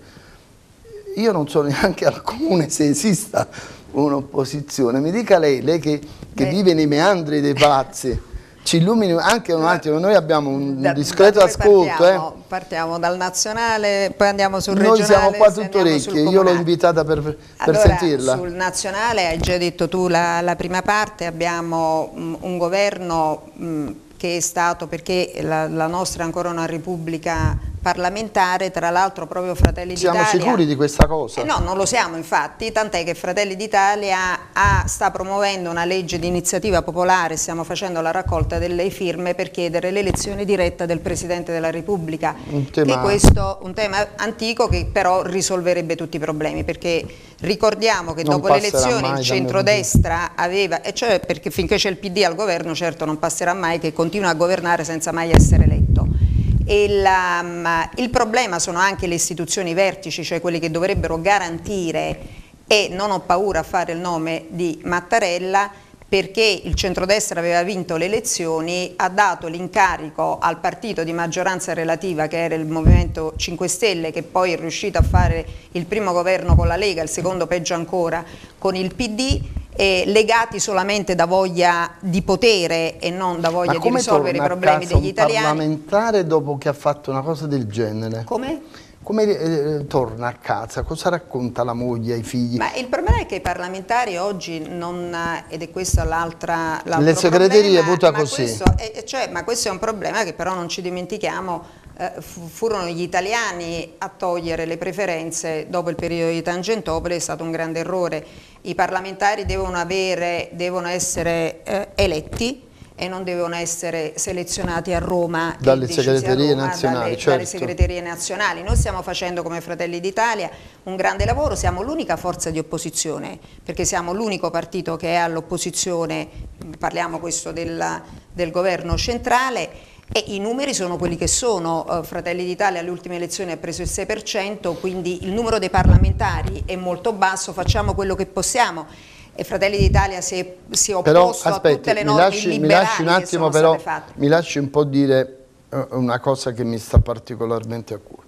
Io non so neanche al comune se esista un'opposizione. Mi dica lei, lei che, che vive nei meandri dei palazzi, ci illumini anche un attimo. Noi abbiamo un da, discreto da ascolto. Partiamo, eh. partiamo dal nazionale, poi andiamo sul regionale. Noi siamo qua tutto orecchie, io l'ho invitata per, per allora, sentirla. Sul nazionale, hai già detto tu la, la prima parte, abbiamo mh, un governo mh, che è stato, perché la, la nostra è ancora una repubblica parlamentare, tra l'altro proprio Fratelli d'Italia... Siamo sicuri di questa cosa? Eh no, non lo siamo infatti, tant'è che Fratelli d'Italia sta promuovendo una legge di iniziativa popolare, stiamo facendo la raccolta delle firme per chiedere l'elezione diretta del Presidente della Repubblica, un tema... che questo un tema antico che però risolverebbe tutti i problemi, perché ricordiamo che non dopo le elezioni il centrodestra aveva, e cioè perché finché c'è il P D al governo certo non passerà mai, che continua a governare senza mai essere eletto. Il, um, il problema sono anche le istituzioni vertici, cioè quelli che dovrebbero garantire, e non ho paura a fare il nome di Mattarella, perché il centrodestra aveva vinto le elezioni, ha dato l'incarico al partito di maggioranza relativa che era il Movimento cinque Stelle, che poi è riuscito a fare il primo governo con la Lega, il secondo peggio ancora con il P D, Eh, legati solamente da voglia di potere e non da voglia di risolvere i problemi degli italiani. Ma come torna a casa un parlamentare dopo che ha fatto una cosa del genere? Come? Come eh, torna a casa? Cosa racconta la moglie ai figli? Ma il problema è che i parlamentari oggi non, ed è questa l'altra le segreterie vota ma così. Questo è, cioè, ma questo è un problema che però non ci dimentichiamo. Eh, furono gli italiani a togliere le preferenze dopo il periodo di Tangentopoli, è stato un grande errore. I parlamentari devono, avere, devono essere eh, eletti e non devono essere selezionati a Roma dalle segreterie Roma, nazionali, dalle, certo. dalle segreterie nazionali. Noi stiamo facendo come Fratelli d'Italia un grande lavoro, siamo l'unica forza di opposizione, perché siamo l'unico partito che è all'opposizione, parliamo questo del, del governo centrale, e i numeri sono quelli che sono. uh, Fratelli d'Italia alle ultime elezioni ha preso il sei per cento, quindi il numero dei parlamentari è molto basso, facciamo quello che possiamo. E Fratelli d'Italia si è, si è opposto però, aspetti, a tutte le norme lasci, illiberali mi lasci un attimo, che sono però, state fatte. Mi lasci un po' dire una cosa che mi sta particolarmente a cuore.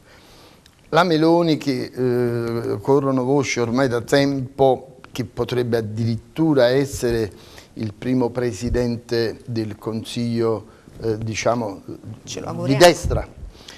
La Meloni, che eh, corrono voci ormai da tempo che potrebbe addirittura essere il primo presidente del Consiglio, eh, diciamo, di destra.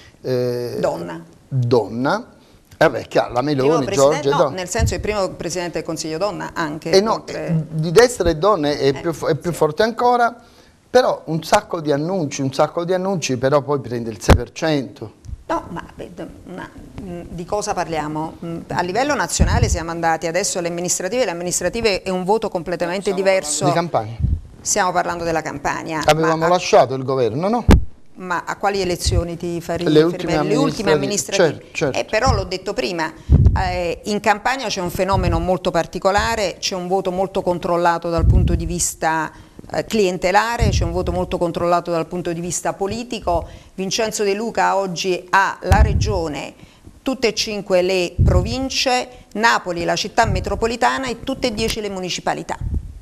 Eh, donna. Donna. Eh beh, chiaro, la Meloni, Giorgia, no, nel senso il primo presidente del Consiglio donna anche. Eh no, oltre... di destra e donne è, eh, più, è più forte ancora, però un sacco di annunci, un sacco di annunci, però poi prende il sei per cento. No, ma una, di cosa parliamo? A livello nazionale siamo andati adesso alle amministrative, le amministrative è un voto completamente Stiamo diverso. Di Campania. Stiamo parlando della Campania. Avevamo ma lasciato il governo, no? Ma a quali elezioni ti fai riferimento? Le ultime amministrative. Le ultime amministrative. Certo, certo. Eh, però l'ho detto prima, eh, in Campania c'è un fenomeno molto particolare, c'è un voto molto controllato dal punto di vista eh, clientelare, c'è un voto molto controllato dal punto di vista politico. Vincenzo De Luca oggi ha la regione, tutte e cinque le province, Napoli la città metropolitana e tutte e dieci le municipalità.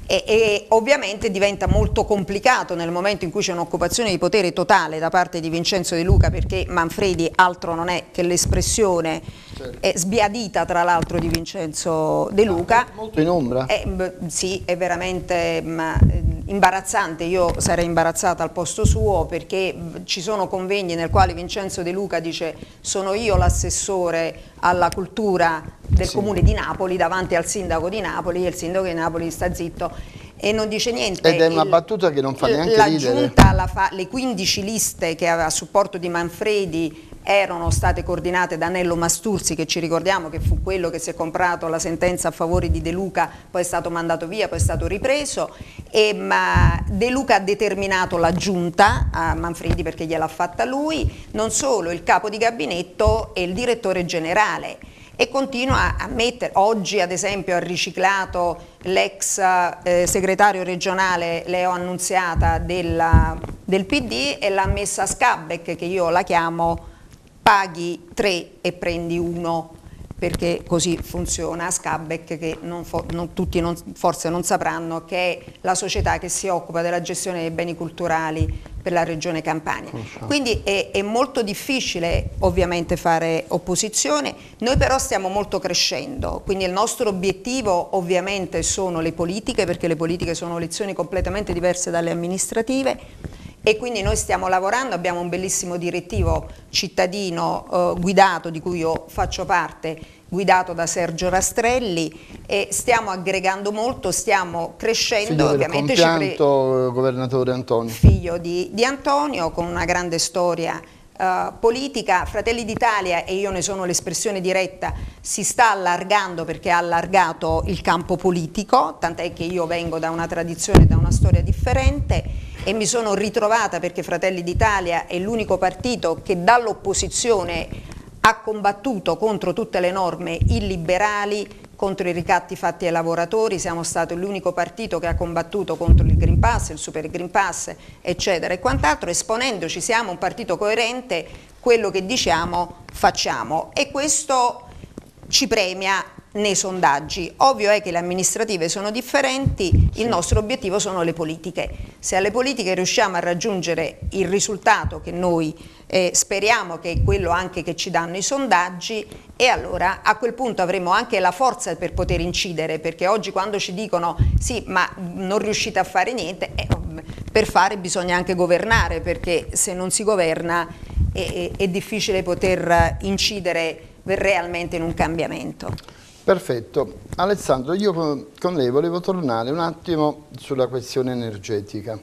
E, e ovviamente diventa molto complicato nel momento in cui c'è un'occupazione di potere totale da parte di Vincenzo De Luca, perché Manfredi altro non è che l'espressione certo. è sbiadita tra l'altro di Vincenzo De Luca. Molto in ombra. È, sì, è veramente ma, imbarazzante, io sarei imbarazzata al posto suo, perché ci sono convegni nel quale Vincenzo De Luca dice sono io l'assessore alla cultura del sì. comune di Napoli davanti al sindaco di Napoli, e il sindaco di Napoli sta zitto e non dice niente. Ed è una il, battuta che non fa neanche la ridere. Giunta, la fa, le quindici liste che aveva a supporto di Manfredi erano state coordinate da Nello Masturzi, che ci ricordiamo che fu quello che si è comprato la sentenza a favore di De Luca, poi è stato mandato via, poi è stato ripreso, e ma De Luca ha determinato la giunta a Manfredi perché gliel'ha fatta lui, non solo il capo di gabinetto e il direttore generale, e continua a mettere, oggi ad esempio ha riciclato l'ex eh, segretario regionale Leo Annunziata della, del P D e l'ha messa a Scabeck, che io la chiamo paghi tre e prendi uno, perché così funziona Scabeck, che non non, tutti non, forse non sapranno che è la società che si occupa della gestione dei beni culturali per la regione Campania. Quindi è, è molto difficile ovviamente fare opposizione, noi però stiamo molto crescendo, quindi il nostro obiettivo ovviamente sono le politiche, perché le politiche sono lezioni completamente diverse dalle amministrative, e quindi noi stiamo lavorando, abbiamo un bellissimo direttivo cittadino eh, guidato, di cui io faccio parte, guidato da Sergio Rastrelli, e stiamo aggregando molto, stiamo crescendo. Figlio del ovviamente compianto governatore Antonio. Figlio di, di Antonio, con una grande storia uh, politica. Fratelli d'Italia, e io ne sono l'espressione diretta, si sta allargando perché ha allargato il campo politico, tant'è che io vengo da una tradizione, da una storia differente, e mi sono ritrovata perché Fratelli d'Italia è l'unico partito che dall'opposizione ha combattuto contro tutte le norme illiberali, contro i ricatti fatti ai lavoratori, siamo stati l'unico partito che ha combattuto contro il Green Pass, il Super Green Pass, eccetera e quant'altro, esponendoci, siamo un partito coerente, quello che diciamo facciamo, e questo ci premia nei sondaggi. Ovvio è che le amministrative sono differenti, il nostro obiettivo sono le politiche. Se alle politiche riusciamo a raggiungere il risultato che noi eh, speriamo, che è quello anche che ci danno i sondaggi, e allora a quel punto avremo anche la forza per poter incidere, perché oggi quando ci dicono sì ma non riuscite a fare niente, eh, per fare bisogna anche governare, perché se non si governa è, è, è difficile poter incidere realmente in un cambiamento. Perfetto. Alessandro, io con, con lei volevo tornare un attimo sulla questione energetica.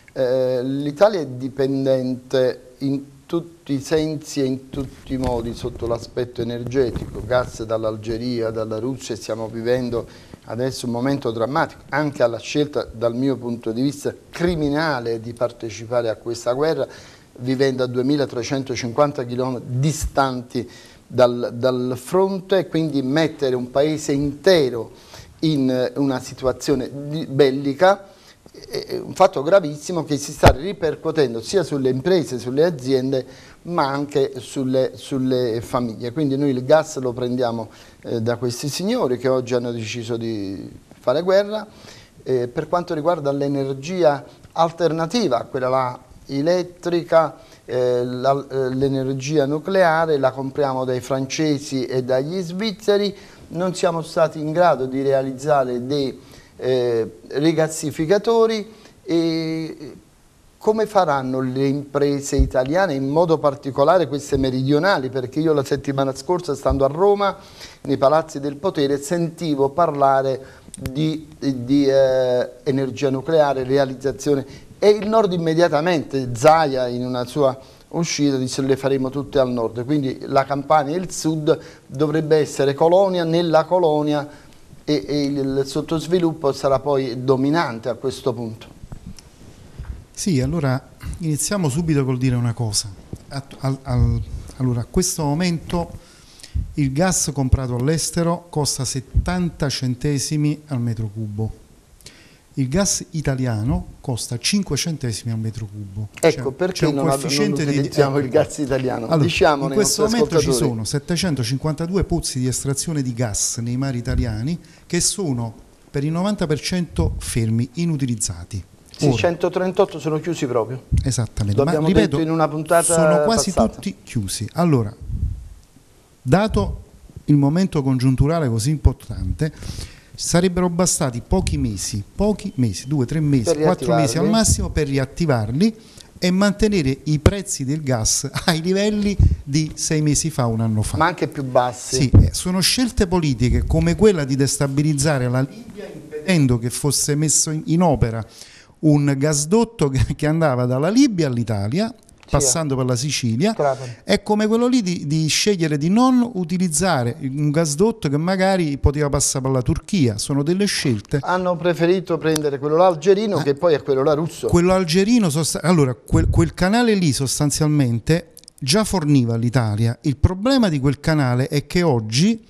Eh, L'Italia è dipendente in tutti i sensi e in tutti i modi sotto l'aspetto energetico, gas dall'Algeria, dalla Russia, stiamo vivendo adesso un momento drammatico, anche alla scelta dal mio punto di vista criminale di partecipare a questa guerra, vivendo a duemilatrecentocinquanta chilometri distanti Dal, dal fronte, quindi mettere un paese intero in una situazione di, bellica è un fatto gravissimo che si sta ripercuotendo sia sulle imprese, sulle aziende, ma anche sulle, sulle famiglie. Quindi noi il gas lo prendiamo eh, da questi signori che oggi hanno deciso di fare guerra. Eh, per quanto riguarda l'energia alternativa, quella là elettrica, Eh, l'energia nucleare la compriamo dai francesi e dagli svizzeri, non siamo stati in grado di realizzare dei eh, rigassificatori. E come faranno le imprese italiane, in modo particolare queste meridionali? Perché io la settimana scorsa, stando a Roma, nei palazzi del potere, sentivo parlare di, di eh, energia nucleare, realizzazione. E il nord immediatamente, Zaia in una sua uscita disse le faremo tutte al nord, quindi la Campania e il sud dovrebbe essere colonia nella colonia, e, e il sottosviluppo sarà poi dominante a questo punto. Sì, allora iniziamo subito col dire una cosa. Al, al, allora, a questo momento il gas comprato all'estero costa settanta centesimi al metro cubo. Il gas italiano costa cinque centesimi al metro cubo. Ecco, perché non, non utilizziamo di... il gas italiano? Allora, Diciamo in questo momento ci sono settecentocinquantadue pozzi di estrazione di gas nei mari italiani che sono per il novanta per cento fermi, inutilizzati. Sì, centotrentotto sono chiusi proprio. Esattamente. L'abbiamo Ma ripeto, detto in una puntata sono quasi passata. tutti chiusi. Allora, dato il momento congiunturale così importante, sarebbero bastati pochi mesi, pochi mesi, due, tre mesi, quattro mesi al massimo per riattivarli e mantenere i prezzi del gas ai livelli di sei mesi fa, un anno fa. Ma anche più bassi. Sì, sono scelte politiche come quella di destabilizzare la Libia impedendo che fosse messo in, in opera un gasdotto che, che andava dalla Libia all'Italia, passando per la Sicilia, Trapani. È come quello lì di, di scegliere di non utilizzare un gasdotto che magari poteva passare per la Turchia. Sono delle scelte. Hanno preferito prendere quello là algerino ah, che poi è quello là russo. Quello algerino, allora quel, quel canale lì sostanzialmente già forniva l'Italia. Il problema di quel canale è che oggi,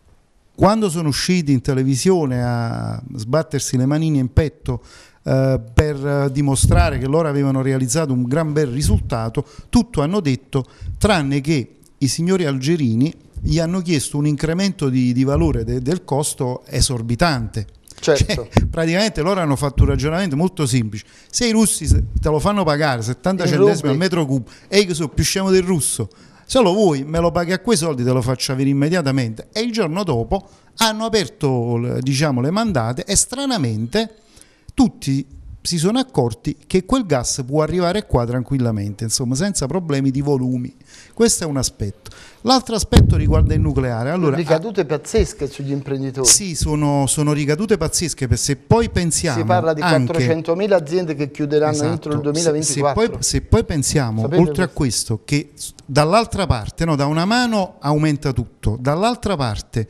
quando sono usciti in televisione a sbattersi le manine in petto Uh, per uh, dimostrare che loro avevano realizzato un gran bel risultato, tutto hanno detto, tranne che i signori algerini gli hanno chiesto un incremento di, di valore de, del costo esorbitante. Certo. Cioè, praticamente loro hanno fatto un ragionamento molto semplice: se i russi te lo fanno pagare settanta centesimi al metro cubo e io sono più scemo del russo, se lo vuoi me lo paghi a quei soldi, te lo faccio avere immediatamente. E il giorno dopo hanno aperto, diciamo, le mandate e stranamente tutti si sono accorti che quel gas può arrivare qua tranquillamente, insomma, senza problemi di volumi. Questo è un aspetto. L'altro aspetto riguarda il nucleare. Allora, ricadute pazzesche sugli imprenditori. Sì, sono, sono ricadute pazzesche, perché se poi pensiamo... Si parla di anche, quattrocentomila aziende che chiuderanno esatto, entro il duemilaventiquattro. Se, se, poi, se poi pensiamo, Sapete oltre questo? a questo, che dall'altra parte, no, da una mano aumenta tutto, dall'altra parte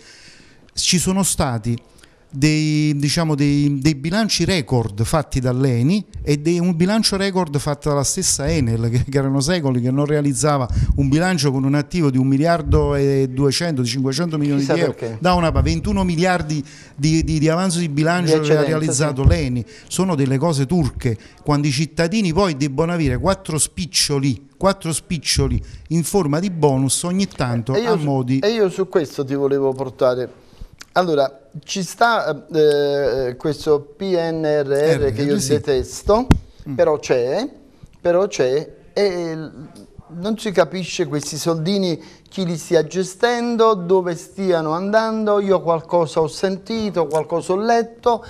ci sono stati Dei, diciamo, dei, dei bilanci record fatti dall'E N I e dei, un bilancio record fatto dalla stessa Enel, che, che erano secoli che non realizzava un bilancio con un attivo di un miliardo e duecento, di cinquecento milioni Chissà di euro, perché. da una ventuno miliardi di, di, di avanzo di bilancio che ha realizzato sì. l'E N I. Sono delle cose turche, quando i cittadini poi debbono avere quattro spiccioli quattro spiccioli in forma di bonus ogni tanto e io, a modi. E io su questo ti volevo portare. Allora, ci sta eh, questo P N R R R, che io sì. detesto, mm. però c'è, però c'è e non si capisce questi soldini chi li stia gestendo, dove stiano andando. Io qualcosa ho sentito, qualcosa ho letto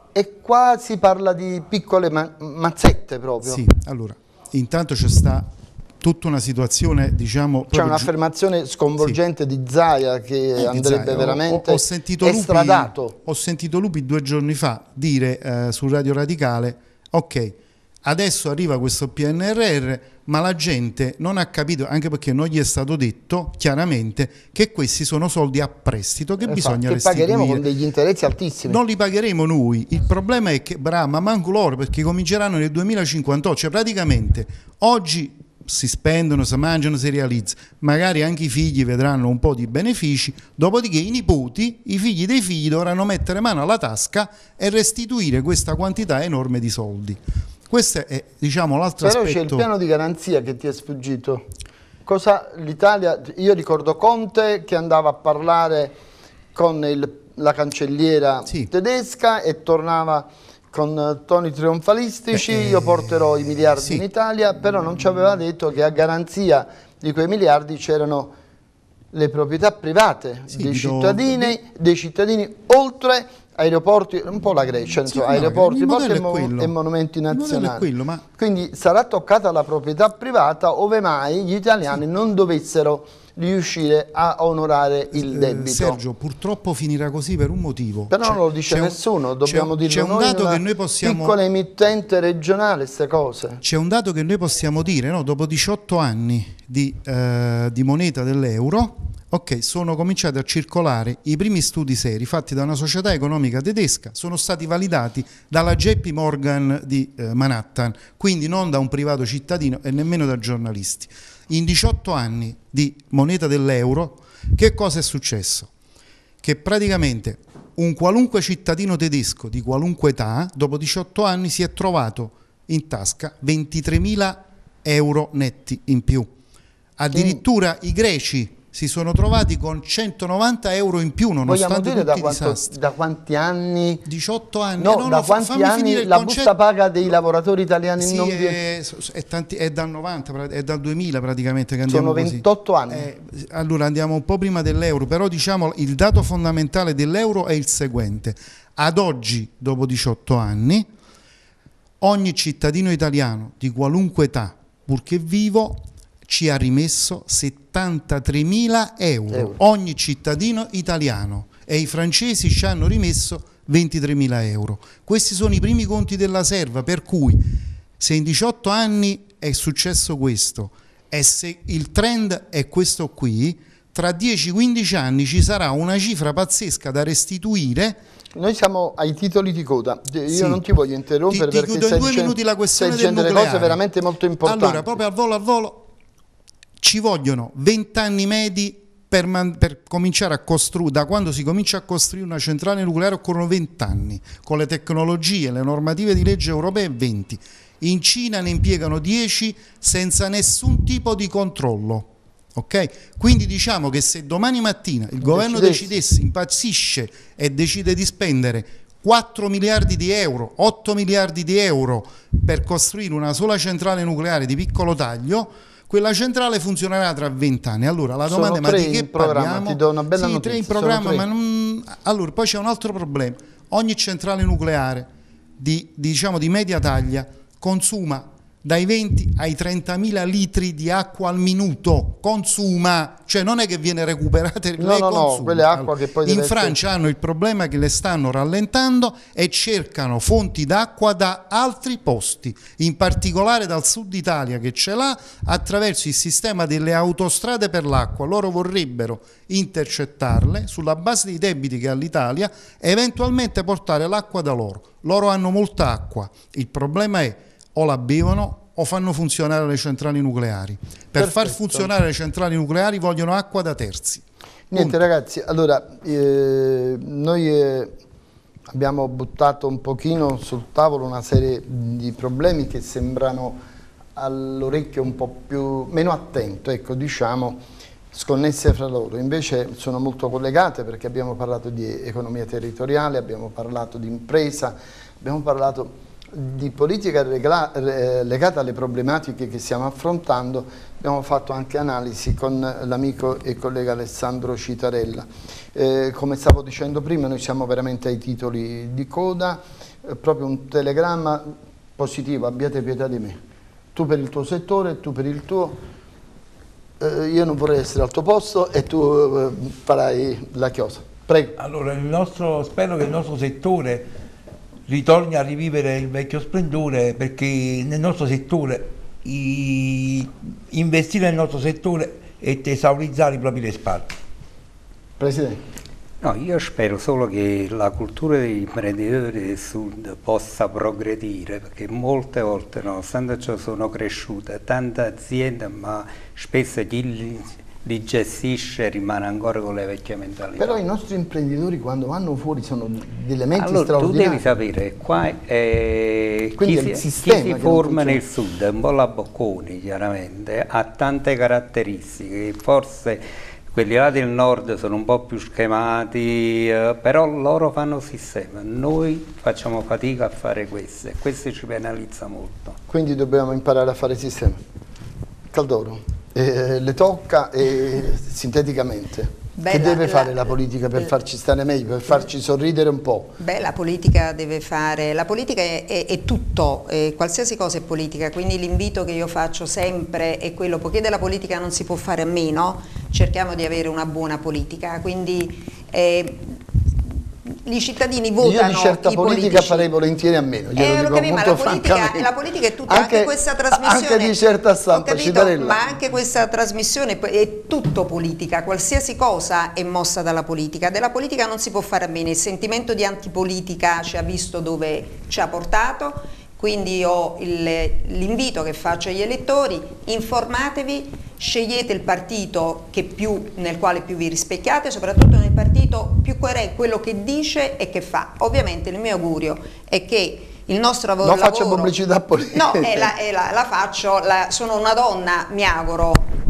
e qua si parla di piccole ma mazzette proprio. Sì, allora, intanto c'è sta tutta una situazione, diciamo... C'è un'affermazione sconvolgente sì. di Zaia che eh, andrebbe Zaia. veramente ho, ho sentito estradato. Lupi, ho sentito Lupi due giorni fa dire eh, su Radio Radicale, ok, adesso arriva questo P N R R, ma la gente non ha capito, anche perché non gli è stato detto chiaramente che questi sono soldi a prestito che esatto, bisogna che restituire. Pagheremo con degli interessi altissimi. Non li pagheremo noi, il problema è che, brava, ma manco loro, perché cominceranno nel duemilacinquantotto, cioè praticamente oggi si spendono, si mangiano, si realizza, magari anche i figli vedranno un po' di benefici, dopodiché i nipoti, i figli dei figli dovranno mettere mano alla tasca e restituire questa quantità enorme di soldi. Questo è, diciamo, l'altro aspetto. Però c'è il piano di garanzia che ti è sfuggito. Cosa l'Italia, io ricordo Conte che andava a parlare con il, la cancelliera sì. tedesca e tornava con toni trionfalistici, eh, io porterò i miliardi sì. in Italia, però non ci aveva detto che a garanzia di quei miliardi c'erano le proprietà private sì, dei, cittadini, do... dei cittadini, oltre aeroporti, un po' la Grecia, insomma, sì, aeroporti, no, porti e, mo e monumenti nazionali. Quello, ma... Quindi sarà toccata la proprietà privata ove mai gli italiani sì. non dovessero riuscire a onorare il debito. Sergio, purtroppo finirà così per un motivo. Però non lo dice nessuno, dobbiamo dirlo C'è un dato che noi possiamo... piccola emittente regionale, queste cose. C'è un dato che noi possiamo dire, no? Dopo diciotto anni di, eh, di moneta dell'euro, ok, sono cominciati a circolare i primi studi seri fatti da una società economica tedesca, sono stati validati dalla J P Morgan di eh, Manhattan, quindi non da un privato cittadino e nemmeno da giornalisti. In diciotto anni di moneta dell'euro, che cosa è successo? Che praticamente un qualunque cittadino tedesco di qualunque età, dopo diciotto anni, si è trovato in tasca ventitremila euro netti in più. Addirittura i greci si sono trovati con centonovanta euro in più nonostante Vogliamo dire tutti da, i quanto, disastri. da quanti anni? diciotto anni. No, eh, no, da no, quanti anni la concetto... busta paga dei lavoratori italiani sì, non è, è, tanti, è dal novanta, è dal duemila praticamente che andiamo Sono ventotto così. anni. Eh, allora andiamo un po' prima dell'euro, però diciamo il dato fondamentale dell'euro è il seguente. Ad oggi, dopo diciotto anni, ogni cittadino italiano di qualunque età, purché vivo, ci ha rimesso settantatremila euro. euro. Ogni cittadino italiano. E i francesi ci hanno rimesso ventitremila euro. Questi sono i primi conti della serva, per cui se in diciotto anni è successo questo e se il trend è questo qui, tra dieci quindici anni ci sarà una cifra pazzesca da restituire. Noi siamo ai titoli di coda, io sì. non ti voglio interrompere ti, ti perché chiudo in stai due minuti la questione del delle nucleare. cose veramente molto importanti. Allora, proprio al volo al volo, ci vogliono venti anni medi per, man, per cominciare a costruire, da quando si comincia a costruire una centrale nucleare occorrono venti anni, con le tecnologie, le normative di legge europee venti. In Cina ne impiegano dieci senza nessun tipo di controllo. Ok? Quindi diciamo che se domani mattina il governo decidesse, impazzisce e decide di spendere quattro miliardi di euro, otto miliardi di euro per costruire una sola centrale nucleare di piccolo taglio, quella centrale funzionerà tra vent'anni. Allora la domanda è: ma di che parliamo? Ti do una bella sì, notizia. tre in programma, ma non... Allora, poi c'è un altro problema. Ogni centrale nucleare di, diciamo, di media taglia consuma dai venti ai trentamila litri di acqua al minuto, consuma, cioè non è che viene recuperata, no, lei no, consuma. no, quelle acqua che poi in deve Francia essere... hanno il problema che le stanno rallentando e cercano fonti d'acqua da altri posti, in particolare dal sud Italia che ce l'ha, attraverso il sistema delle autostrade per l'acqua. Loro vorrebbero intercettarle sulla base dei debiti che ha l'Italia e eventualmente portare l'acqua da loro. Loro hanno molta acqua, il problema è o la bevono o fanno funzionare le centrali nucleari. Per Perfetto. far funzionare le centrali nucleari vogliono acqua da terzi. Niente Punto. ragazzi, allora eh, noi eh, abbiamo buttato un pochino sul tavolo una serie di problemi che sembrano all'orecchio un po' più meno attento, ecco, diciamo, sconnesse fra loro, invece sono molto collegate perché abbiamo parlato di economia territoriale, abbiamo parlato di impresa, abbiamo parlato di politica legata alle problematiche che stiamo affrontando. Abbiamo fatto anche analisi con l'amico e collega Alessandro Citarella. Eh, come stavo dicendo prima, noi siamo veramente ai titoli di coda, eh, proprio un telegramma positivo: abbiate pietà di me, tu per il tuo settore, tu per il tuo, eh, io non vorrei essere al tuo posto e tu eh, farai la chiosa. Prego. Allora, il nostro, spero che il nostro settore ritorni a rivivere il vecchio splendore, perché nel nostro settore i, investire nel nostro settore è tesaurizzare i propri risparmi. Presidente. No, io spero solo che la cultura degli imprenditori del sud possa progredire, perché molte volte, nonostante ciò, sono cresciute tante aziende, ma spesso chi li gestisce rimane ancora con le vecchie mentalità. Però i nostri imprenditori quando vanno fuori sono delle menti allora, straordinarie. Tu devi sapere, qua eh, Quindi chi, il si, sistema chi si che forma nel sud, è un po' la Bocconi chiaramente, ha tante caratteristiche, forse quelli là del nord sono un po' più schemati, eh, però loro fanno sistema, noi facciamo fatica a fare questo e questo ci penalizza molto. Quindi dobbiamo imparare a fare sistema. Caldoro. Eh, le tocca eh, sinteticamente. Beh, che la, deve fare la, la politica per la, farci stare meglio, per farci sorridere un po'? Beh, la politica deve fare, la politica è, è, è tutto, eh, qualsiasi cosa è politica, quindi l'invito che io faccio sempre è quello: poiché della politica non si può fare a meno, cerchiamo di avere una buona politica, quindi eh, i cittadini votano. Io di certa i politica politici. farei volentieri a meno. Eh, lo capito, ma la politica, la politica è tutta, anche, anche questa trasmissione. Anche di certa stampa, capito, ma anche questa trasmissione è tutto politica, qualsiasi cosa è mossa dalla politica. Della politica non si può fare a meno, il sentimento di antipolitica ci ha visto dove ci ha portato. Quindi io l'invito che faccio agli elettori: informatevi, scegliete il partito che più, nel quale più vi rispecchiate, soprattutto nel partito più coerente, quello che dice e che fa. Ovviamente il mio augurio è che il nostro lavoro... Non faccio pubblicità politica. No, è la, è la, la faccio, la, sono una donna, mi auguro,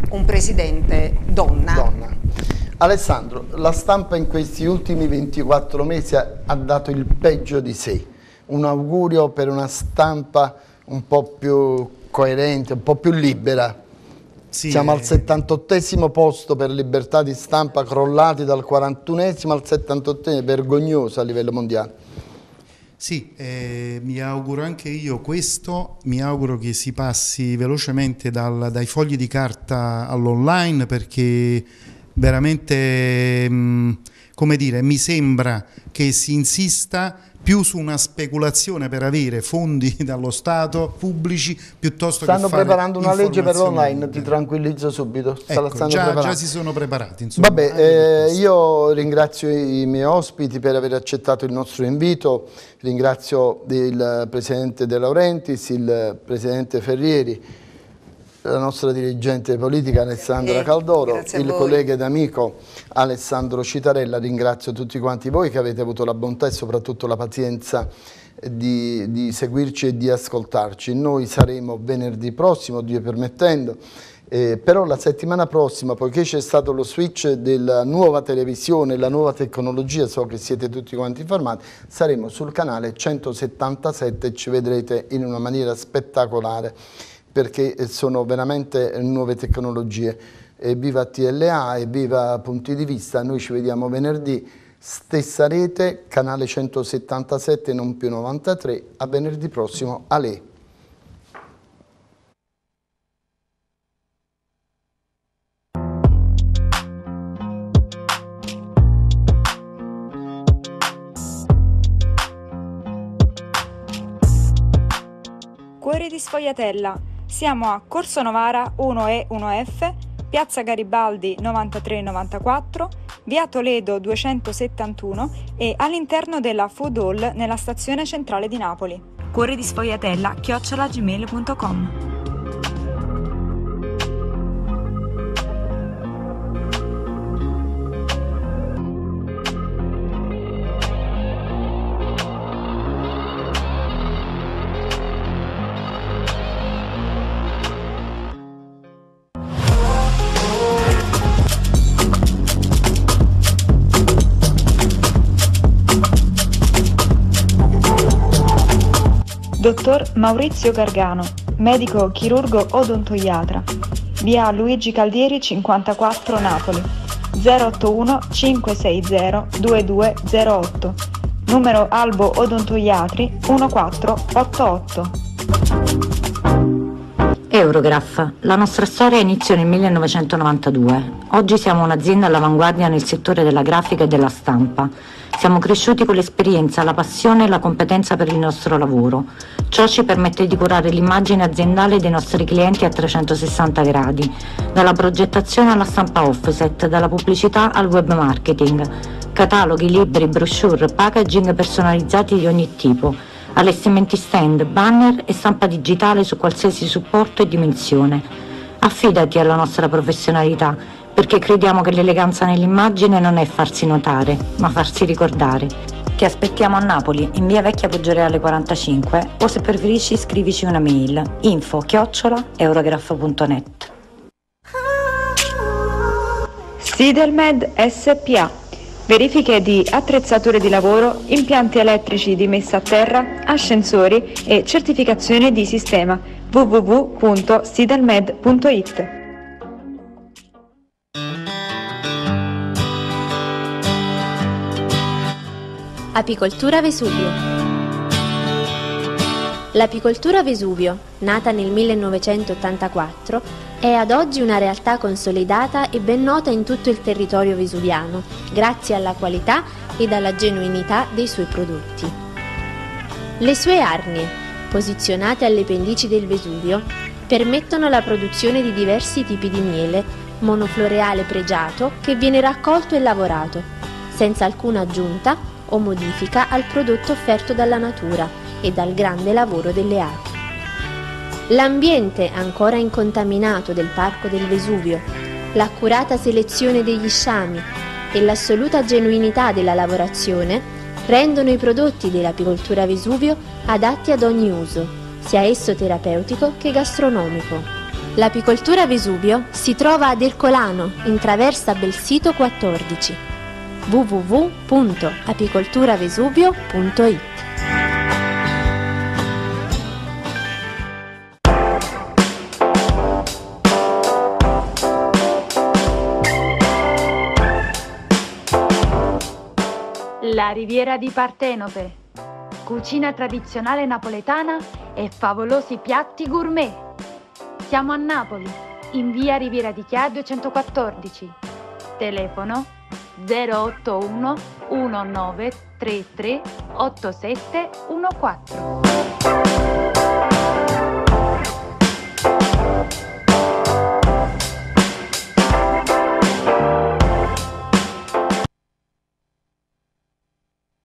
un presidente donna. donna. Alessandro, la stampa in questi ultimi ventiquattro mesi ha, ha dato il peggio di sé. Un augurio per una stampa un po' più coerente, un po' più libera. Sì, Siamo eh... al settantottesimo posto per libertà di stampa, crollati dal quarantunesimo al settantottesimo, vergognoso a livello mondiale. Sì, eh, mi auguro anche io questo, mi auguro che si passi velocemente dal, dai fogli di carta all'online, perché veramente, mh, come dire, mi sembra che si insista più su una speculazione per avere fondi dallo Stato pubblici piuttosto stanno che fare preparando una legge per l'online, ti tranquillizzo subito. Ecco, stanno già, già si sono preparati. Insomma. Vabbè, eh, io ringrazio i miei ospiti per aver accettato il nostro invito, ringrazio il Presidente De Laurentiis, il Presidente Ferrieri, la nostra dirigente politica Alessandra Caldoro, il collega ed amico Alessandro Citarella. Ringrazio tutti quanti voi che avete avuto la bontà e soprattutto la pazienza di, di seguirci e di ascoltarci. Noi saremo venerdì prossimo, Dio permettendo, eh, però la settimana prossima, poiché c'è stato lo switch della nuova televisione, la nuova tecnologia, so che siete tutti quanti informati, saremo sul canale centosettantasette e ci vedrete in una maniera spettacolare, perché sono veramente nuove tecnologie. E viva T L A e viva Punti di Vista, noi ci vediamo venerdì, stessa rete, canale centosettantasette, non più novantatré, a venerdì prossimo, Ale. Cuore di Sfogliatella. Siamo a Corso Novara uno E uno F, Piazza Garibaldi novantatré novantaquattro, Via Toledo duecentosettantuno e all'interno della Food Hall nella stazione centrale di Napoli. Cuore di Sfogliatella chiocciola gmail punto com. Dottor Maurizio Gargano, medico chirurgo odontoiatra, via Luigi Caldieri cinquantaquattro Napoli, zero otto uno cinque sei zero due due zero otto, numero Albo Odontoiatri uno quattro otto otto. Eurograph. La nostra storia inizia nel millenovecentonovantadue. Oggi siamo un'azienda all'avanguardia nel settore della grafica e della stampa. Siamo cresciuti con l'esperienza, la passione e la competenza per il nostro lavoro. Ciò ci permette di curare l'immagine aziendale dei nostri clienti a trecentosessanta gradi, dalla progettazione alla stampa offset, dalla pubblicità al web marketing, cataloghi, libri, brochure, packaging personalizzati di ogni tipo, allestimenti stand, banner e stampa digitale su qualsiasi supporto e dimensione. Affidati alla nostra professionalità, perché crediamo che l'eleganza nell'immagine non è farsi notare, ma farsi ricordare. Ti aspettiamo a Napoli, in via Vecchia Poggioreale quarantacinque, o se preferisci scrivici una mail, info chiocciola eurograph punto net. Sidelmed S P A. Verifiche di attrezzature di lavoro, impianti elettrici di messa a terra, ascensori e certificazione di sistema. w w w punto sidelmed punto it. Apicoltura Vesuvio. L'apicoltura Vesuvio, nata nel millenovecentottantaquattro, è ad oggi una realtà consolidata e ben nota in tutto il territorio vesuviano, grazie alla qualità ed alla genuinità dei suoi prodotti. Le sue arnie, posizionate alle pendici del Vesuvio, permettono la produzione di diversi tipi di miele, monofloreale pregiato che viene raccolto e lavorato, senza alcuna aggiunta o modifica al prodotto offerto dalla natura e dal grande lavoro delle api. L'ambiente ancora incontaminato del Parco del Vesuvio, l'accurata selezione degli sciami e l'assoluta genuinità della lavorazione rendono i prodotti dell'apicoltura Vesuvio adatti ad ogni uso, sia esso terapeutico che gastronomico. L'apicoltura Vesuvio si trova ad Ercolano, in traversa Belsito quattordici. w w w punto apicolturavesuvio punto i t. La Riviera di Partenope, cucina tradizionale napoletana e favolosi piatti gourmet. Siamo a Napoli, in via Riviera di Chiaia duecentoquattordici. Telefono zero otto uno uno nove tre tre otto sette uno quattro.